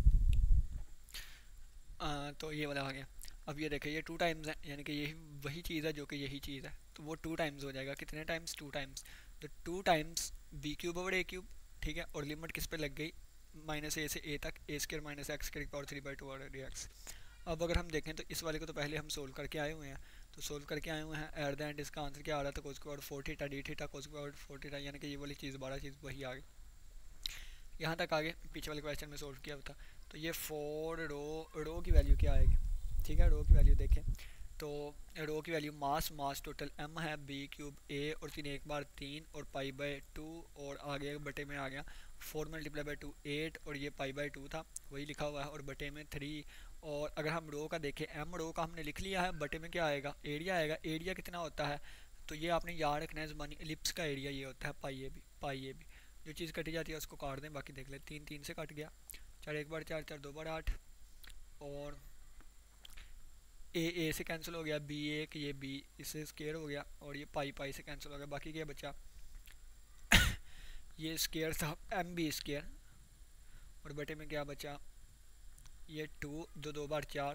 तो ये वाला आ गया। अब ये देखें ये टू टाइम्स है, यानी कि यही वही चीज़ है जो कि यही चीज़ है, तो वो टू टाइम्स हो जाएगा, कितने टाइम्स, टू टाइम्स। तो two times b cube over a cube, ठीक है। और लिमिट किस पे लग गई, माइनस ए से ए तक, a square minus x square power three by two और डी एक्स। अब अगर हम देखें तो इस वाले को तो पहले हम सोल्व करके आए हुए हैं, तो सोल्व करके आए हुए हैं, एट द एंड इसका आंसर क्या आ रहा था, cos square four theta d theta cos square four theta, यानी कि ये वाली चीज़ बारह चीज़ वही आ गई। यहाँ तक आगे पीछे वाले क्वेश्चन में सोल्व किया था। तो ये फोर रो रो की वैल्यू क्या आएगी, ठीक है। रो की वैल्यू देखें तो रो की value mass mass total m है, बी क्यूब ए और तीन एक बार तीन और पाई बाई टू और आगे बटे में आ गया four multiply by two eight और ये पाई बाई टू था वही लिखा हुआ है और बटे में थ्री। और अगर हम रो का देखें, एम रो का हमने लिख लिया है, बटे में क्या आएगा, एरिया आएगा। एरिया कितना होता है तो ये आपने याद रखना है, ज़बानी एलिप्स का एरिया ये होता है पाई A B, pi A B. जो चीज़ कटी जाती है उसको काट दें, बाकी देख ले, तीन तीन से कट गया, चार एक बार चार, चार दो बार आठ, और ए ए से कैंसिल हो गया, बी एक ये बी इससे स्केयर हो गया और ये पाई पाई से कैंसिल हो गया, बाकी क्या बचा ये स्केयर था एम बी स्केयर और बटे में क्या बचा, ये टू दो दो बार चार,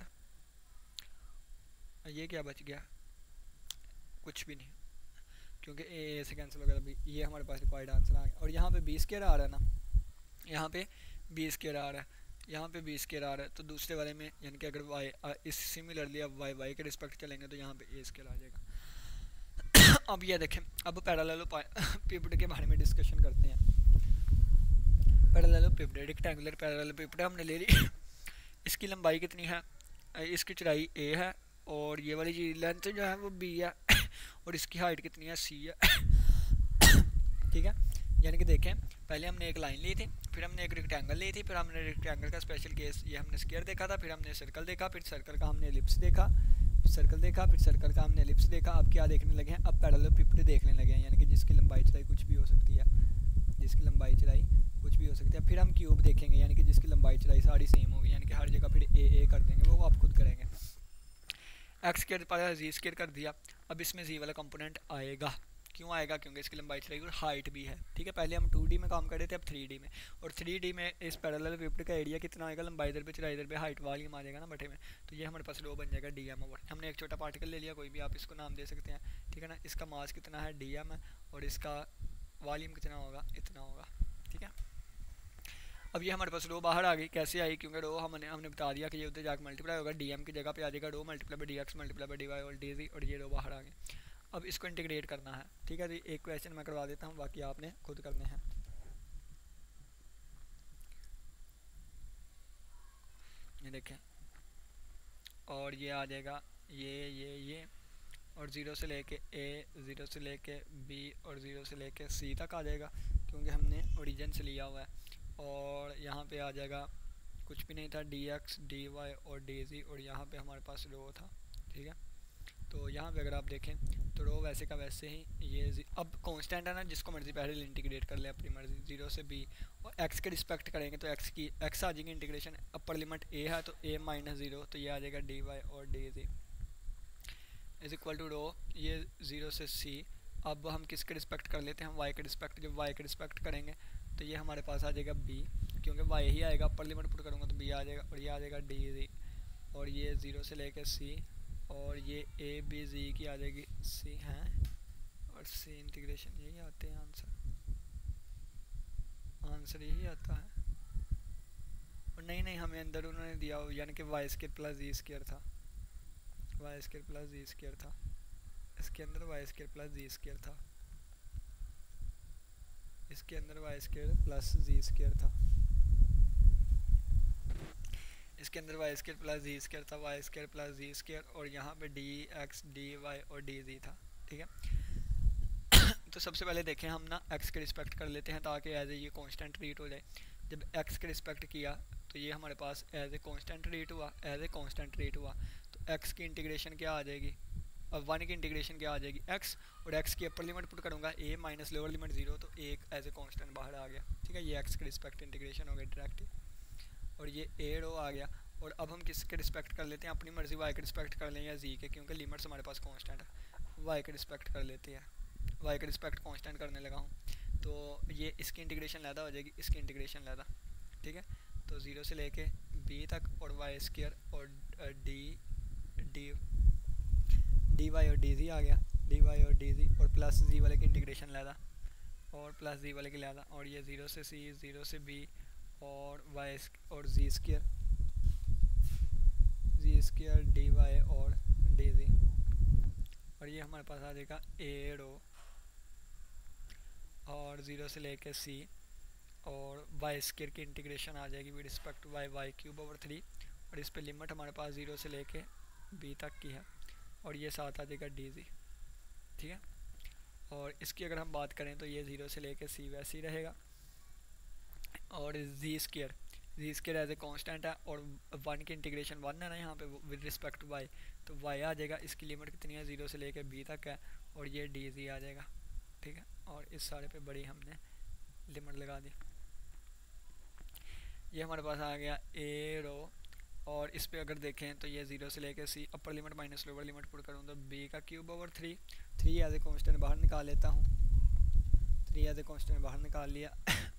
ये क्या बच गया, कुछ भी नहीं क्योंकि ए ए से कैंसिल हो गया, अभी ये हमारे पास रिक्वायर्ड आंसर आ गया। और यहाँ पे बी स्केयर आ रहा है ना, यहाँ पे बी स्केयर आ रहा है, यहाँ पे बी स्केयर आ रहा है, तो दूसरे वाले में यानी कि अगर वाई इस सिमिलरली अब वाई वाई के रिस्पेक्ट चलेंगे तो यहाँ पे ए स्केयर आ जाएगा। अब ये देखें, अब पैरेलल पिवट के बारे में डिस्कशन करते हैं। Parallel pivot, rectangular parallel pivot हमने ले ली। इसकी लंबाई कितनी है, इसकी चौड़ाई ए है और ये वाली जी लेंथ जो है वो बी है और इसकी हाइट कितनी है, सी है। ठीक है, यानी कि देखें पहले हमने एक लाइन ली थी, फिर हमने एक रेक्टेंगल ली थी, फिर हमने रेक्टेंगल का स्पेशल केस ये हमने स्क्वायर देखा था, फिर हमने सर्कल देखा, फिर सर्कल का हमने एलिप्स देखा, सर्कल देखा, फिर सर्कल का हमने एलिप्स देखा। अब क्या देखने लगे हैं, अब पैरेलल पिवट देखने लगे हैं, यानी कि जिसकी लंबाई चौड़ाई कुछ भी हो सकती है, जिसकी लंबाई चौड़ाई कुछ भी हो सकती है। फिर हम क्यूब देखेंगे, यानी कि जिसकी लंबाई चौड़ाई सारी सेम होगी, यानी कि हर जगह फिर ए ए कर देंगे, वो आप खुद करेंगे। एक्स स्क्वायर पर जी स्क्वायर कर दिया, अब इसमें जी वाला कंपोनेंट आएगा, क्यों आएगा, क्योंकि इसकी लंबाई चौड़ाई और हाइट भी है। ठीक है, पहले हम टू डी में काम कर रहे थे, अब थ्री डी में, और थ्री डी में इस पैरेलल पिवट का एरिया कितना आएगा, लंबाई इधर पे चौड़ाई इधर पे, हाइट वॉल्यूम आ जाएगा ना बटे में, तो ये हमारे पास रो बन जाएगा डी एम ओवर। हमने एक छोटा पार्टिकल ले लिया, कोई भी आप इसको नाम दे सकते हैं, ठीक है ना। इसका मास कितना है, डी एम है, और इसका वॉल्यूम कितना होगा, इतना होगा। ठीक है, अब ये हमारे पास रो बाहर आ गई, कैसे आई, क्योंकि रो हमने हमने बता दिया कि ये उधर जाकर मल्टीप्लाई होगा, डी एम की जगह पे आ जाएगा rho multiply by d x multiply by d Y और डी जी, और ये रो बाहर आ गई। अब इसको इंटीग्रेट करना है। ठीक है, तो एक क्वेश्चन मैं करवा देता हूँ, बाकी आपने खुद करने हैं। ये देखें, और ये आ जाएगा ये ये ये और ज़ीरो से लेके ए, ज़ीरो से लेके बी और ज़ीरो से लेके सी तक आ जाएगा, क्योंकि हमने ओरिजिन से लिया हुआ है। और यहाँ पे आ जाएगा कुछ भी नहीं था, डी एक्स डी वाई और डी जी, और यहाँ पे हमारे पास रो था। ठीक है, तो यहाँ पे अगर आप देखें तो रो वैसे का वैसे ही, ये अब कांस्टेंट है ना, जिसको मर्जी पहले इंटीग्रेट कर ले अपनी मर्जी, जीरो से बी, और एक्स के रिस्पेक्ट करेंगे तो एक्स की एक्स आ जाएगी इंटीग्रेशन, अपर लिमिट ए है तो ए माइनस ज़ीरो, तो ये आ जाएगा डी वाई और d z is equal to rho ये ज़ीरो से सी। अब हम किसके रिस्पेक्ट कर लेते हैं, हम वाई के रिस्पेक्ट, जब वाई के रिस्पेक्ट करेंगे तो ये हमारे पास आ जाएगा बी, क्योंकि वाई ही आएगा, अपर लिमिट पुट करूँगा तो बी आ जाएगा, और ये आ जाएगा डी जी, और ये ज़ीरो से लेकर सी, और ये ए बी जी की आ जाएगी सी है, और सी इंटीग्रेशन, यही आते हैं आंसर, आंसर यही आता है। और नहीं नहीं हमें अंदर उन्होंने दिया हो, यानी कि y square plus z square था, y square plus z square था, इसके अंदर y square plus z square था, इसके अंदर y square plus z square था, इसके अंदर y square plus z square था, y square plus z square, और यहाँ पे डी एक्स डी वाई और डी जी था। ठीक है, तो सबसे पहले देखें हम ना एक्स के रिस्पेक्ट कर लेते हैं, ताकि एज ए ये कांस्टेंट ट्रीट हो जाए। जब एक्स के रिस्पेक्ट किया तो ये हमारे पास एज ए कांस्टेंट ट्रीट हुआ, एज ए कांस्टेंट ट्रीट हुआ, तो एक्स की इंटीग्रेशन क्या आ जाएगी, अब वन की इंटीग्रेशन क्या आ जाएगी, एक्स, और एक्स की अपर लिमिट पुट करूँगा a minus lower limit zero, तो एक एज ए कांस्टेंट बाहर आ गया। ठीक है, ये एक्स के रिस्पेक्ट इंटीग्रेशन हो गया डायरेक्ट, और ये ए रो आ गया। और अब हम किसके रिस्पेक्ट कर लेते हैं, अपनी मर्जी वाई के रिस्पेक्ट कर लें या जी के, क्योंकि लिमिट्स हमारे पास कांस्टेंट है, वाई के रिस्पेक्ट कर लेते हैं, वाई के रिस्पेक्ट कांस्टेंट करने लगा हूँ, तो ये इसकी इंटीग्रेशन लैदा हो जाएगी, इसकी इंटीग्रेशन लैदा। ठीक है, तो ज़ीरो से लेके बी तक, और वाई स्क्वायर और डी डी डी वाई और डी जी आ गया, डी वाई और डी जी, और प्लस जी वाले की इंटीग्रेशन लैदा, और प्लस जी वाले की लैदा, और ये ज़ीरो से सी, ज़ीरो से बी, और वाई और z square, z square D Y और डी जी, और ये हमारे पास आ जाएगा ए रो, और ज़ीरो से लेके सी, और वाई स्क्वायर की इंटीग्रेशन आ जाएगी with respect to y, y cube over three, और इस पे लिमिट हमारे पास ज़ीरो से लेके बी तक की है, और ये साथ आ जाएगा डी जी। ठीक है, और इसकी अगर हम बात करें तो ये ज़ीरो से लेके सी वैसे ही रहेगा, और z square, z square as a constant है, और वन की इंटीग्रेशन वन है ना यहाँ पे विद रिस्पेक्ट टू वाई, तो वाई आ जाएगा, इसकी लिमिट कितनी है, ज़ीरो से लेके बी तक है, और ये डी जी आ जाएगा। ठीक है, और इस सारे पे बड़ी हमने लिमिट लगा दी, ये हमारे पास आ गया ए रो, और इस पे अगर देखें तो ये ज़ीरो से लेके c, upper limit minus lower limit put करूँ तो बी का cube over three, three as a constant बाहर निकाल लेता हूँ, थ्री एज ए कांस्टेंट बाहर निकाल लिया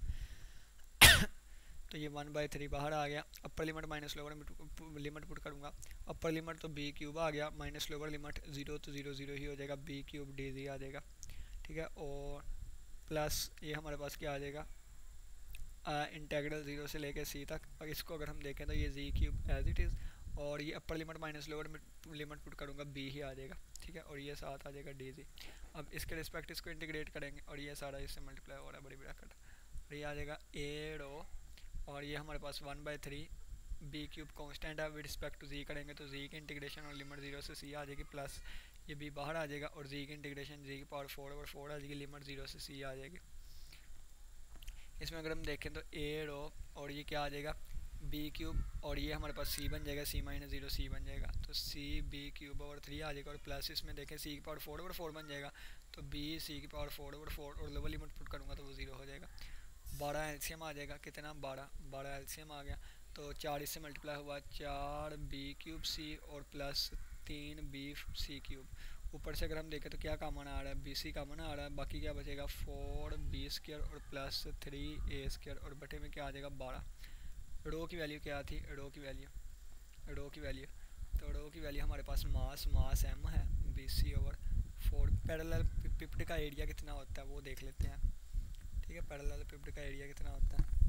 तो ये वन बाई थ्री बाहर आ गया, upper limit minus lower limit put करूँगा, अपर लिमिट तो बी क्यूब आ गया, माइनस लोअर लिमिट ज़ीरो तो ज़ीरो ज़ीरो ही हो जाएगा, बी क्यूब डी जी आ जाएगा। ठीक है, और प्लस ये हमारे पास क्या आ जाएगा, इंटेग्रल ज़ीरो से लेके सी तक, और इसको अगर हम देखें तो ये z cube as it is, और ये upper limit minus lower limit put करूँगा बी ही आ जाएगा, ठीक है, और ये साथ आ जाएगा डी जी। अब इसके रिस्पेक्ट इसको इंटीग्रेट करेंगे और ये सारा इससे मल्टीप्लाई हो रहा है बड़ी ब्रैकेट, और ये आ जाएगा ए रो, और ये हमारे पास one by three b cube constant है, विद रिस्पेक्ट टू जी करेंगे तो जी की इंटीग्रेशन और लिमिट जीरो से सी आ जाएगी, प्लस ये बी बाहर आ जाएगा और जी की इंटीग्रेशन जी की पावर फोर और फोर आ जाएगी, लिमिट जीरो से सी आ जाएगी। इसमें अगर हम देखें तो ए रो और ये क्या आ जाएगा बी क्यूब, और ये हमारे पास सी बन जाएगा, सी माइनस जीरो सी बन जाएगा, तो c b cube over three आ जाएगा, और प्लस इसमें देखें सी की पावर फोर ओवर फोर बन जाएगा, तो बी सी की पावर फोर ओवर फोर, और लोअर लिमिट पुट करूँगा तो वो जीरो हो जाएगा। बारह एलसीएम आ जाएगा, कितना बारह, बारह एलसीएम आ गया, तो चार इससे मल्टीप्लाई हुआ, चार बी क्यूब सी और प्लस तीन बी सी क्यूब, ऊपर से अगर हम देखें तो क्या कॉमन आ रहा है, बी सी कॉमन आ रहा है, बाकी क्या बचेगा फोर बी स्क्वायर और प्लस थ्री ए स्क्वायर, और बटे में क्या आ जाएगा बारह। रो की वैल्यू क्या थी, रो की वैल्यू रो की वैल्यू तो रो की वैल्यू हमारे पास मास मास एम है, b c over four. Parallelepiped का एरिया कितना होता है वो देख लेते हैं, ठीक है, पैरेलल पिप्ड का एरिया कितना होता है,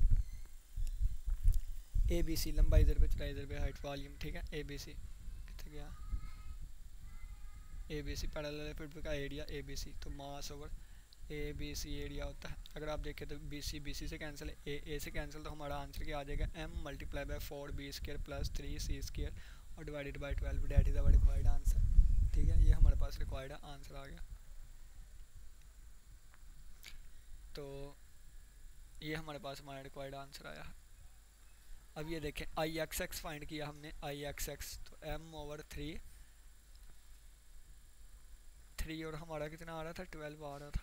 ए बी सी लंबाई इधर पे चौड़ाई इधर पे हाइट वॉल्यूम, ठीक है, ए बी सी कितने गया, ए बी सी पैरेलल पिप्ड का एरिया ए बी सी, तो mass over A B c area होता है। अगर आप देखें तो बी सी बी सी से कैंसिल, ए ए से कैंसिल, तो हमारा आंसर क्या आ जाएगा m multiply by four b square plus three c square और divided by twelve, that is our required answer, ठीक है, ये हमारे पास रिक्वायर्ड आंसर आ गया। तो ये हमारे पास हमारा रिक्वायर्ड आंसर आया है। अब ये देखें आई एक्स एक्स फाइंड किया हमने, आई एक्स एक्स तो एम ओवर थ्री थ्री और हमारा कितना आ रहा था, ट्वेल्व आ रहा था,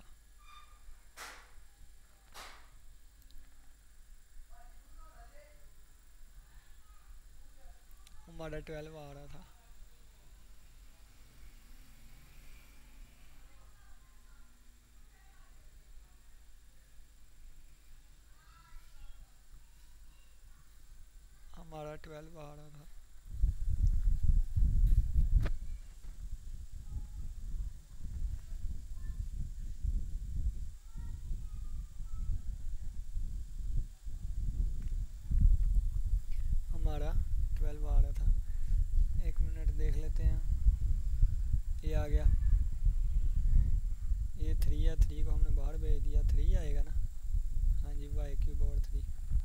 हमारा ट्वेल्व आ रहा था। हमारा ट्वेल्व आ रहा था। हमारा ट्वेल्व आ रहा था, एक मिनट देख लेते हैं, ये आ गया, ये थ्री है, थ्री को हमने बाहर भेज दिया, थ्री आएगा ना, हाँ जी, वाई क्यूब ओवर थ्री,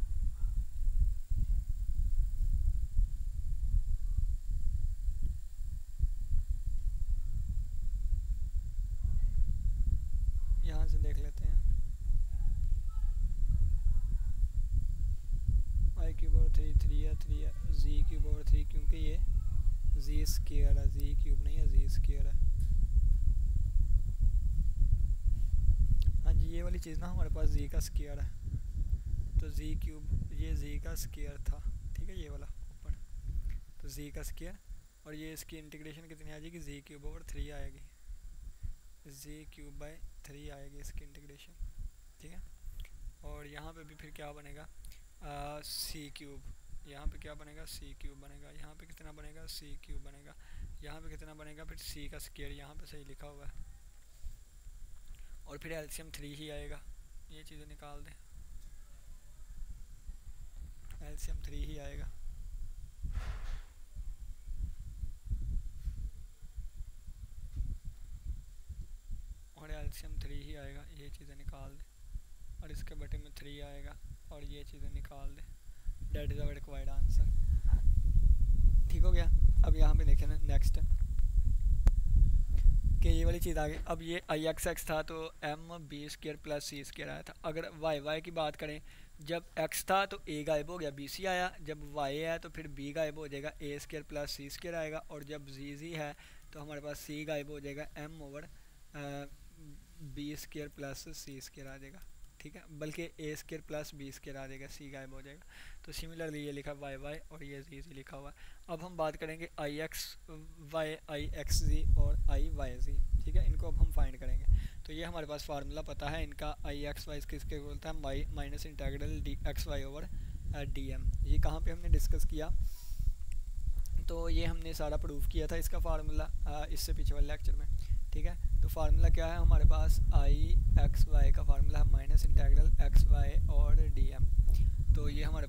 यहाँ से देख लेते हैं, y cube over three three है, थ्री है, जी क्यूब ओवर थ्री, क्योंकि ये जी स्क्वायर है, जी क्यूब नहीं है, जी स्क्वायर है। हाँ जी, ये वाली चीज़ ना हमारे पास जी का स्क्वायर है, तो जी क्यूब ये जी का स्क्वायर था, ठीक है, ये वाला ओपन, तो जी का स्क्वायर, और ये इसकी इंटीग्रेशन कितनी आ जाएगी, जी क्यूब ओवर थ्री आएगी, जी क्यूब बाई थ्री आएगी इसकी इंटीग्रेशन, ठीक है, और यहाँ पे भी फिर क्या बनेगा, सी क्यूब, यहाँ पे क्या बनेगा, सी क्यूब बनेगा, यहाँ पे कितना बनेगा, सी क्यूब बनेगा, यहाँ पे कितना बनेगा, फिर सी का स्क्वायर, यहाँ पे सही लिखा हुआ है, और फिर एलसीएम थ्री ही आएगा, ये चीज़ें निकाल दें, एलसीएम थ्री ही आएगा, और एलसीएम थ्री ही आएगा, ये चीज़ें निकाल दें, और इसके बटे में थ्री आएगा, और ये चीज़ें निकाल दें, that is our required answer, ठीक हो गया। अब यहाँ पे देखें ना नेक्स्ट कि ये वाली चीज़ आ गई, अब ये आई एक्स एक्स था तो m b square plus c square आया था। अगर वाई वाई की बात करें, जब एक्स था तो ए गायब हो गया, बी सी आया, जब वाई है तो फिर बी गायब हो जाएगा, a square plus c square आएगा, और जब जी जी है तो हमारे पास सी गायब हो जाएगा, m over b square plus c square आ जाएगा, ठीक है, बल्कि a square plus b square आ जाएगा, सी गायब हो जाएगा। तो सिमिलरली ये लिखा वाई वाई और ये जी जी लिखा हुआ है। अब हम बात करेंगे I x y, I x z और आई वाई जी, ठीक है, इनको अब हम फाइंड करेंगे। तो ये हमारे पास फार्मूला पता है इनका, आई एक्स वाई किसके बोलता है, माई minus integral d x y over d m. ये कहाँ पे हमने डिस्कस किया, तो ये हमने सारा प्रूफ किया था इसका फार्मूला इससे पीछे वाले लेक्चर में, ठीक है। तो फार्मूला क्या है हमारे पास, आई एक्स वाई का फार्मूला है माइनस इंटेग्रल एक्स वाई और डी एम।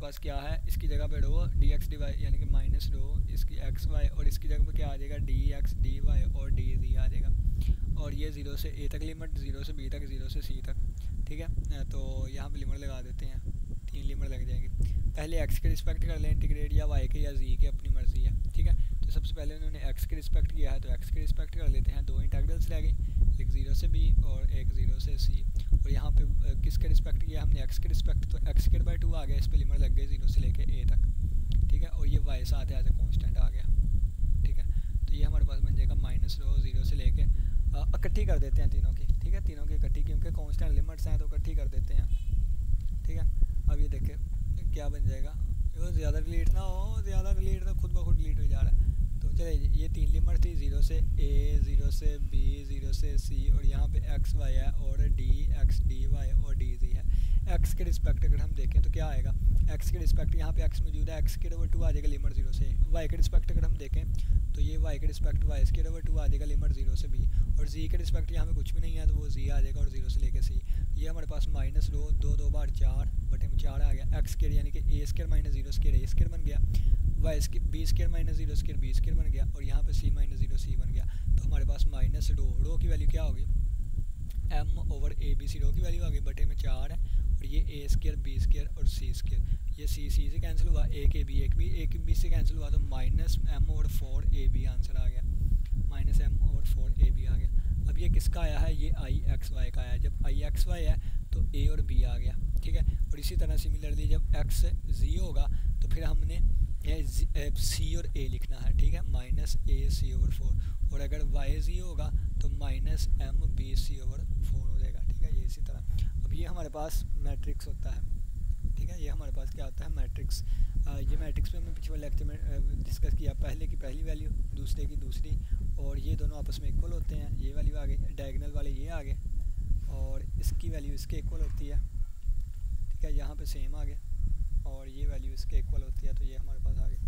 पास क्या है, इसकी जगह पे rho D x D Y यानी कि माइनस रो इसकी एक्स वाई, और इसकी जगह पे क्या आ जाएगा डी एक्स डी वाई और डी जी आ जाएगा। और ये ज़ीरो से ए तक लिमिट, ज़ीरो से बी तक, ज़ीरो से सी तक, ठीक है। तो यहाँ पे लिमिट लगा देते हैं, तीन लिमिट लग जाएगी। पहले एक्स के रिस्पेक्ट कर लें इंटीग्रेट, या वाई के या जी के, अपनी मर्ज़ी है, ठीक है। तो सबसे पहले उन्होंने एक्स के रिस्पेक्ट किया है तो एक्स के रिस्पेक्ट कर लेते हैं। दो इंटीग्रल्स रह गई, एक ज़ीरो से बी और एक ज़ीरो से सी। और यहाँ पे किसके रिस्पेक्ट किया हमने, एक्स के रिस्पेक्ट, तो एक्स स्क्वायर बाई टू आ गया, इस पर लिमिट लग गई ज़ीरो से लेके ए तक, ठीक है। और ये वाई साथ एज ए कॉन्स्टेंट आ गया, ठीक है। तो ये हमारे पास बन जाएगा माइनस रो ज़ीरो से लेके, इकट्ठी कर देते हैं तीनों की, ठीक है, तीनों की इकट्ठी, क्योंकि कॉन्स्टेंट लिमिट्स हैं तो इकट्ठी कर देते हैं, ठीक है। अब ये देखें क्या बन जाएगा, वो ज़्यादा डिलीट ना हो, ज़्यादा डिलीट तो खुद ब खुद डिलीट हो जा रहा है। तो चले ये तीन लिमिट थी, ज़ीरो से ए, ज़ीरो से बी, ज़ीरो से सी, और यहाँ पे एक्स वाई है और डी एक्स डी वाई और डी जी है। एक्स के रिस्पेक्ट अगर हम देखें तो क्या आएगा, एक्स के रिस्पेक्ट यहाँ पे एक्स मौजूद है, एक्स के ओवर टू आ जाएगा लिमिट ज़ीरो से। वाई के रिस्पेक्ट अगर हम देखें तो ये वाई के respect y square over two आ जाएगा लिमिट ज़ीरो से बी, और जी के रिस्पेक्ट यहाँ पे कुछ भी नहीं है तो वो जी आ जाएगा और ज़ीरो से लेके सी। ये हमारे पास माइनस रो दो दो बार चार बटे में चार आ गया, एक्स स्क्वायर यानी कि a square minus zero square a square बन गया, Y square b square minus zero square b square बन गया, और यहाँ पे सी माइनस ज़ीरो सी बन गया। तो हमारे पास माइनस रो, रो की वैल्यू क्या होगी, m over A B c, rho की वैल्यू आ गई बटे में चार है, और ये ए स्क्वायर बी स्क्वायर और सी स्क्वायर, ये सी सी से कैंसिल हुआ, एक ए बी एक बी एक बी से कैंसिल हुआ, तो minus m over four a b answer आ गया, minus m over four a B आ गया। अब ये किसका आया है, ये आई एक्स वाई का आया। जब आई एक्स वाई है तो ए और बी आ गया, ठीक है। और इसी तरह सिमिलरली जब एक्स जी होगा तो फिर हमने सी और ए लिखना है, ठीक है, minus a c over four, और अगर वाई जी होगा तो minus m b c over four हो जाएगा, ठीक है। ये इसी तरह, अब ये हमारे पास मैट्रिक्स होता है, ठीक है, ये हमारे पास क्या होता है, मैट्रिक्स। ये मैट्रिक्स में हमने पिछले लेक्चर में डिस्कस किया, पहले की पहली वैल्यू, दूसरे की दूसरी, और ये दोनों आपस में इक्वल होते हैं, ये वैल्यू आ गई, डायगोनल वाले ये आ गए, और इसकी वैल्यू इसके इक्वल होती है, ठीक है, यहाँ पे सेम आ गया, और ये वैल्यू इसके इक्वल होती है, तो ये हमारे पास आ गई।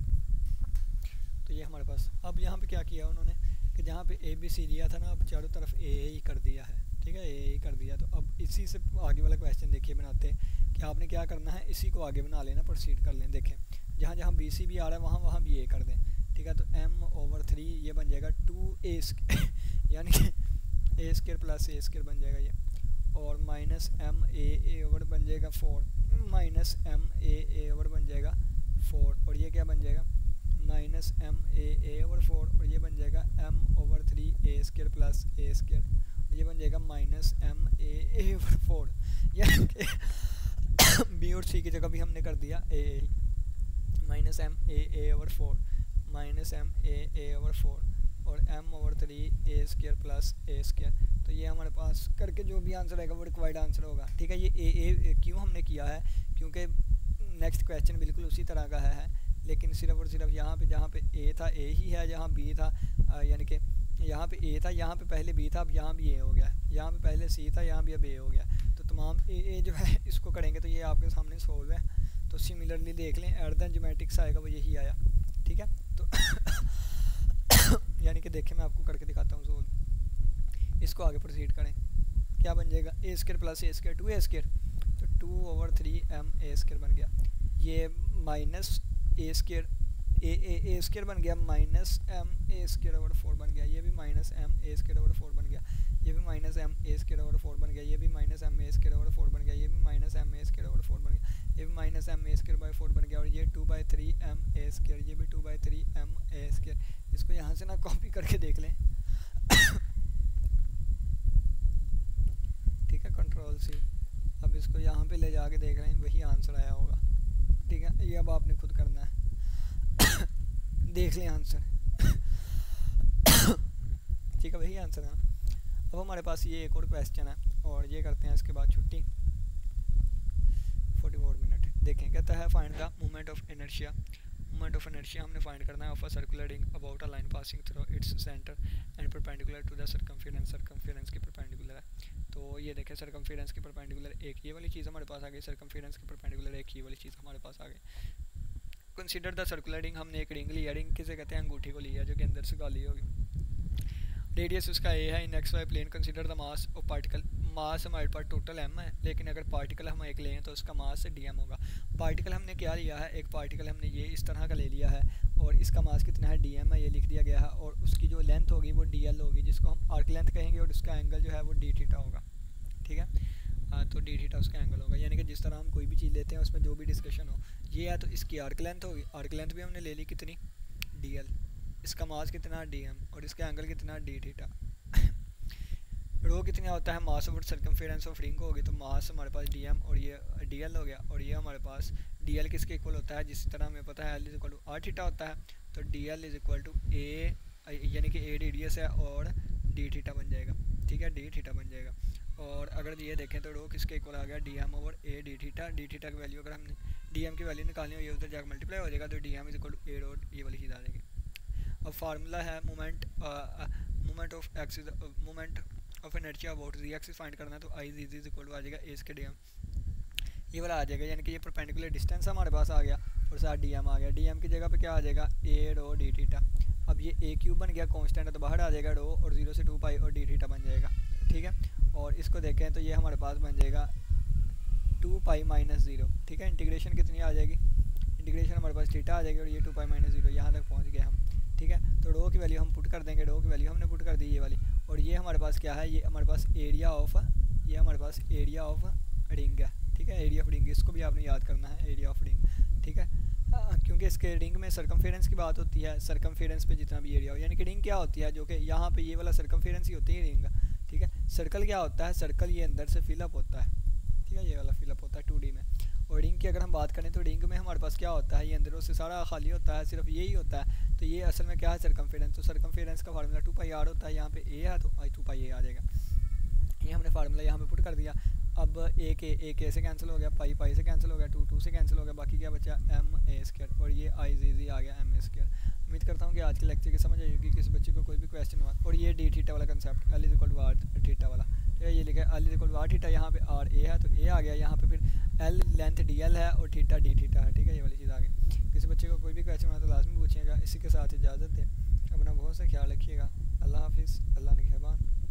तो ये हमारे पास, अब यहाँ पे क्या किया उन्होंने कि जहाँ पे ए बी सी दिया था ना, अब चारों तरफ ए ही कर दिया है, ठीक है, ए ही कर दिया। तो अब इसी से आगे वाला क्वेश्चन देखिए बनाते कि आपने क्या करना है, इसी को आगे बना लेना, प्रोसीड कर लें। देखें जहाँ जहाँ बी सी भी आ रहा है वहाँ वहाँ भी ए कर दें, ठीक है। तो एम ओवर थ्री ये बन जाएगा टू ए यानी कि a square plus a square बन जाएगा ये, और minus m a a over बन जाएगा four, minus m a a over बन जाएगा फोर, और ये क्या बन जाएगा, minus m a a over four, और ये बन जाएगा m over three a square plus a square, ये बन जाएगा minus m a a over four, यानी कि बी और सी की जगह भी हमने कर दिया a, minus m a a over four, minus m a a over four, और m over three a square plus a square. तो ये हमारे पास करके जो भी आंसर आएगा वो रिक्वायर्ड आंसर होगा, ठीक है। ये ए ए क्यों हमने किया है, क्योंकि नेक्स्ट क्वेश्चन बिल्कुल उसी तरह का है, लेकिन सिर्फ और सिर्फ यहाँ पे जहाँ पे ए था ए ही है, जहाँ बी था यानी कि यहाँ पे ए था, यहाँ पे पहले बी था, अब यहाँ भी ए हो गया, यहाँ पे पहले सी था, यहाँ भी अब ए हो गया। तो तमाम ए ए जो है इसको करेंगे तो ये आपके सामने सोल्व है। तो सिमिलरली देख लें, एट ज्योमेट्रिक्स आएगा वो यही आया, ठीक है। तो यानी कि देखें मैं आपको करके दिखाता हूँ सोल्व, इसको आगे प्रोसीड करें, क्या बन जाएगा, a square plus a square two a square, तो two over three m a square बन गया, ये minus a square a a a square बन गया, minus m a square over four बन गया, ये भी minus m a square over four बन गया, ये भी minus m a square over four बन गया, ये भी minus m a square over four बन गया, ये भी minus m a square over four बन गया, ये भी minus m a square by four बन गया, और ये two by three m a square, ये भी two by three m a square. इसको यहाँ से ना कॉपी करके देख लें ठीक है, कंट्रोल सी। अब इसको यहाँ पे ले जाके देख रहे हैं, वही आंसर आया होगा, ठीक है। ये अब आपने खुद करना है देख लें आंसर ठीक है, वही आंसर है। अब हमारे पास ये एक और क्वेश्चन है, और ये करते हैं इसके बाद छुट्टी, फोर्टी फोर मिनट। देखें कहता है find the moment of inertia, moment of inertia हमने फाइंड करना है of a circular ring about a line passing through its centre and perpendicular to the circumference, circumference के परपेंडिकुलर है। तो ये देखें सर्कमफेरेंस के परपेंडिकुलर एक ये वाली चीज़ हमारे पास आ गई, सर्कमफेरेंस के परपेंडिकुलर एक ये वाली चीज़ हमारे पास आ गई। कंसीडर द सर्कुलर रिंग, हमने एक रिंग लिया, रिंग किसे कहते हैं, अंगूठी को लिया, जो कि अंदर से खाली होगी, रेडियस उसका ए है, in x y plane. Consider the mass of particle, mass हमारे पास टोटल एम है, लेकिन अगर पार्टिकल हम एक लें तो उसका मास डी एम होगा। पार्टिकल हमने क्या लिया है, एक पार्टिकल हमने ये इस तरह का ले लिया है और इसका मास कितना है डी एम है, ये लिख दिया गया है, और उसकी जो लेंथ होगी वो डी एल होगी, जिसको हम आर्क लेंथ कहेंगे, और उसका एंगल जो है वो डी थीटा होगा। ठीक है, हाँ, तो डी थीटा उसका एंगल होगा। यानी कि जिस तरह हम कोई भी चीज़ लेते हैं उसमें जो भी डिस्कशन हो, ये है तो इसकी आर्क लेंथ होगी, आर्क लेंथ भी हमने ले ली कितनी, डी एल, इसका मास कितना डी एम, और इसका एंगल कितना डी थीटा। रो कितना होता है, mass over circumference of ring होगी, तो मास हमारे पास डी एम और ये डी एल हो गया, और ये हमारे पास डी एल किसके इक्वल होता है, जिस तरह हमें पता है l is equal to r theta होता है, तो d l is equal to a, यानी कि ए रेडियस है और डी थीटा बन जाएगा। ठीक है, डी थीटा बन जाएगा। और अगर ये देखें तो रो किसके इक्वल आ गया, d m over a d theta. D theta की वैल्यू अगर हमने डी एम की वैल्यू निकालनी हो, ये उधर जाकर मल्टीप्लाई हो जाएगा, तो D m is equal to a dot, ये वाली चीज़ आ जाएगी। अब फार्मूला है moment moment of x moment of inertia about z axis find करना है, तो I z is equal to आ जाएगा ए के डी एम, ये वाला आ जाएगा। यानी कि ये परपेंडिकुलर डिस्टेंस हमारे पास आ गया और साथ डी एम आ गया। डी एम की जगह पे क्या आ जाएगा, ए रो डी थीटा। अब ये ए क्यूब बन गया, कांस्टेंट है तो बाहर आ जाएगा रो, और जीरो से टू पाई और डी थीटा बन जाएगा। ठीक है, और इसको देखें तो ये हमारे पास बन जाएगा टू पाई माइनस ज़ीरो। ठीक है, इंटीग्रेशन कितनी आ जाएगी, इंटीग्रेशन हमारे पास थीटा आ जाएगी, और ये टू पाई माइनस ज़ीरो, यहाँ तक पहुँच गए हम। ठीक है, तो रो की वैल्यू हम पुट कर देंगे, रो की वैल्यू हमने पुट कर दी ये वाली, और ये हमारे पास क्या है, ये हमारे पास एरिया ऑफ, ये हमारे पास एरिया ऑफ रिंग है। ठीक है, एरिया ऑफ रिंग, इसको भी आपने याद करना है, एरिया ऑफ रिंग। ठीक है, आ, क्योंकि इसके रिंग में सर्कमफेरेंस की बात होती है, सर्कमफेरेंस पे जितना भी एरिया हो, यानी कि रिंग क्या होती है, जो कि यहाँ पे ये वाला सर्कमफेरेंस ही होती है रिंग। ठीक है, सर्कल क्या होता है, सर्कल ये अंदर से फिलअप होता है। ठीक है, ये वाला फिलअप होता है टू डी में। और रिंग की अगर हम बात करें तो रिंग में हमारे पास क्या होता है, ये अंदरों से सारा खाली होता है, सिर्फ यही होता है। तो ये असल में क्या है, सर्कमफेरेंस। तो सर्कमफेरेंस का फार्मूला टू पाई आर होता है, यहाँ पे ए है तो आई टू पाई ए आ जाएगा। ये हमने फार्मूला यहाँ पे पुट कर दिया। अब ए के ए के से कैंसिल हो गया, पाई पाई से कैंसिल हो गया, टू टू से कैंसिल हो गया, बाकी क्या बचा एम ए स्क्वायर, और ये आई जी जी आ गया एम ए स्क्वायर। उम्मीद करता हूँ कि आज के लेक्चर की समझ आई होगी, किसी बच्चे को कोई भी क्वेश्चन हुआ। और ये डी थीटा वाला concept, l is equal to r theta वाला, ठीक है, ये लिखा है l is equal to r theta, यहाँ पे आर ए है तो ए आ गया, यहाँ पे फिर एल लेंथ डी एल है और थीटा डी थीटा है। ठीक है, ये वाली चीज़ आ गई। किसी बच्चे को कोई भी क्वेश्चन हुआ तो लाजमी पूछिएगा। इसी के साथ इजाज़त दें, अपना बहुत सा ख्याल रखिएगा। अल्लाह हाफिज़, अल्लाह निगहबान।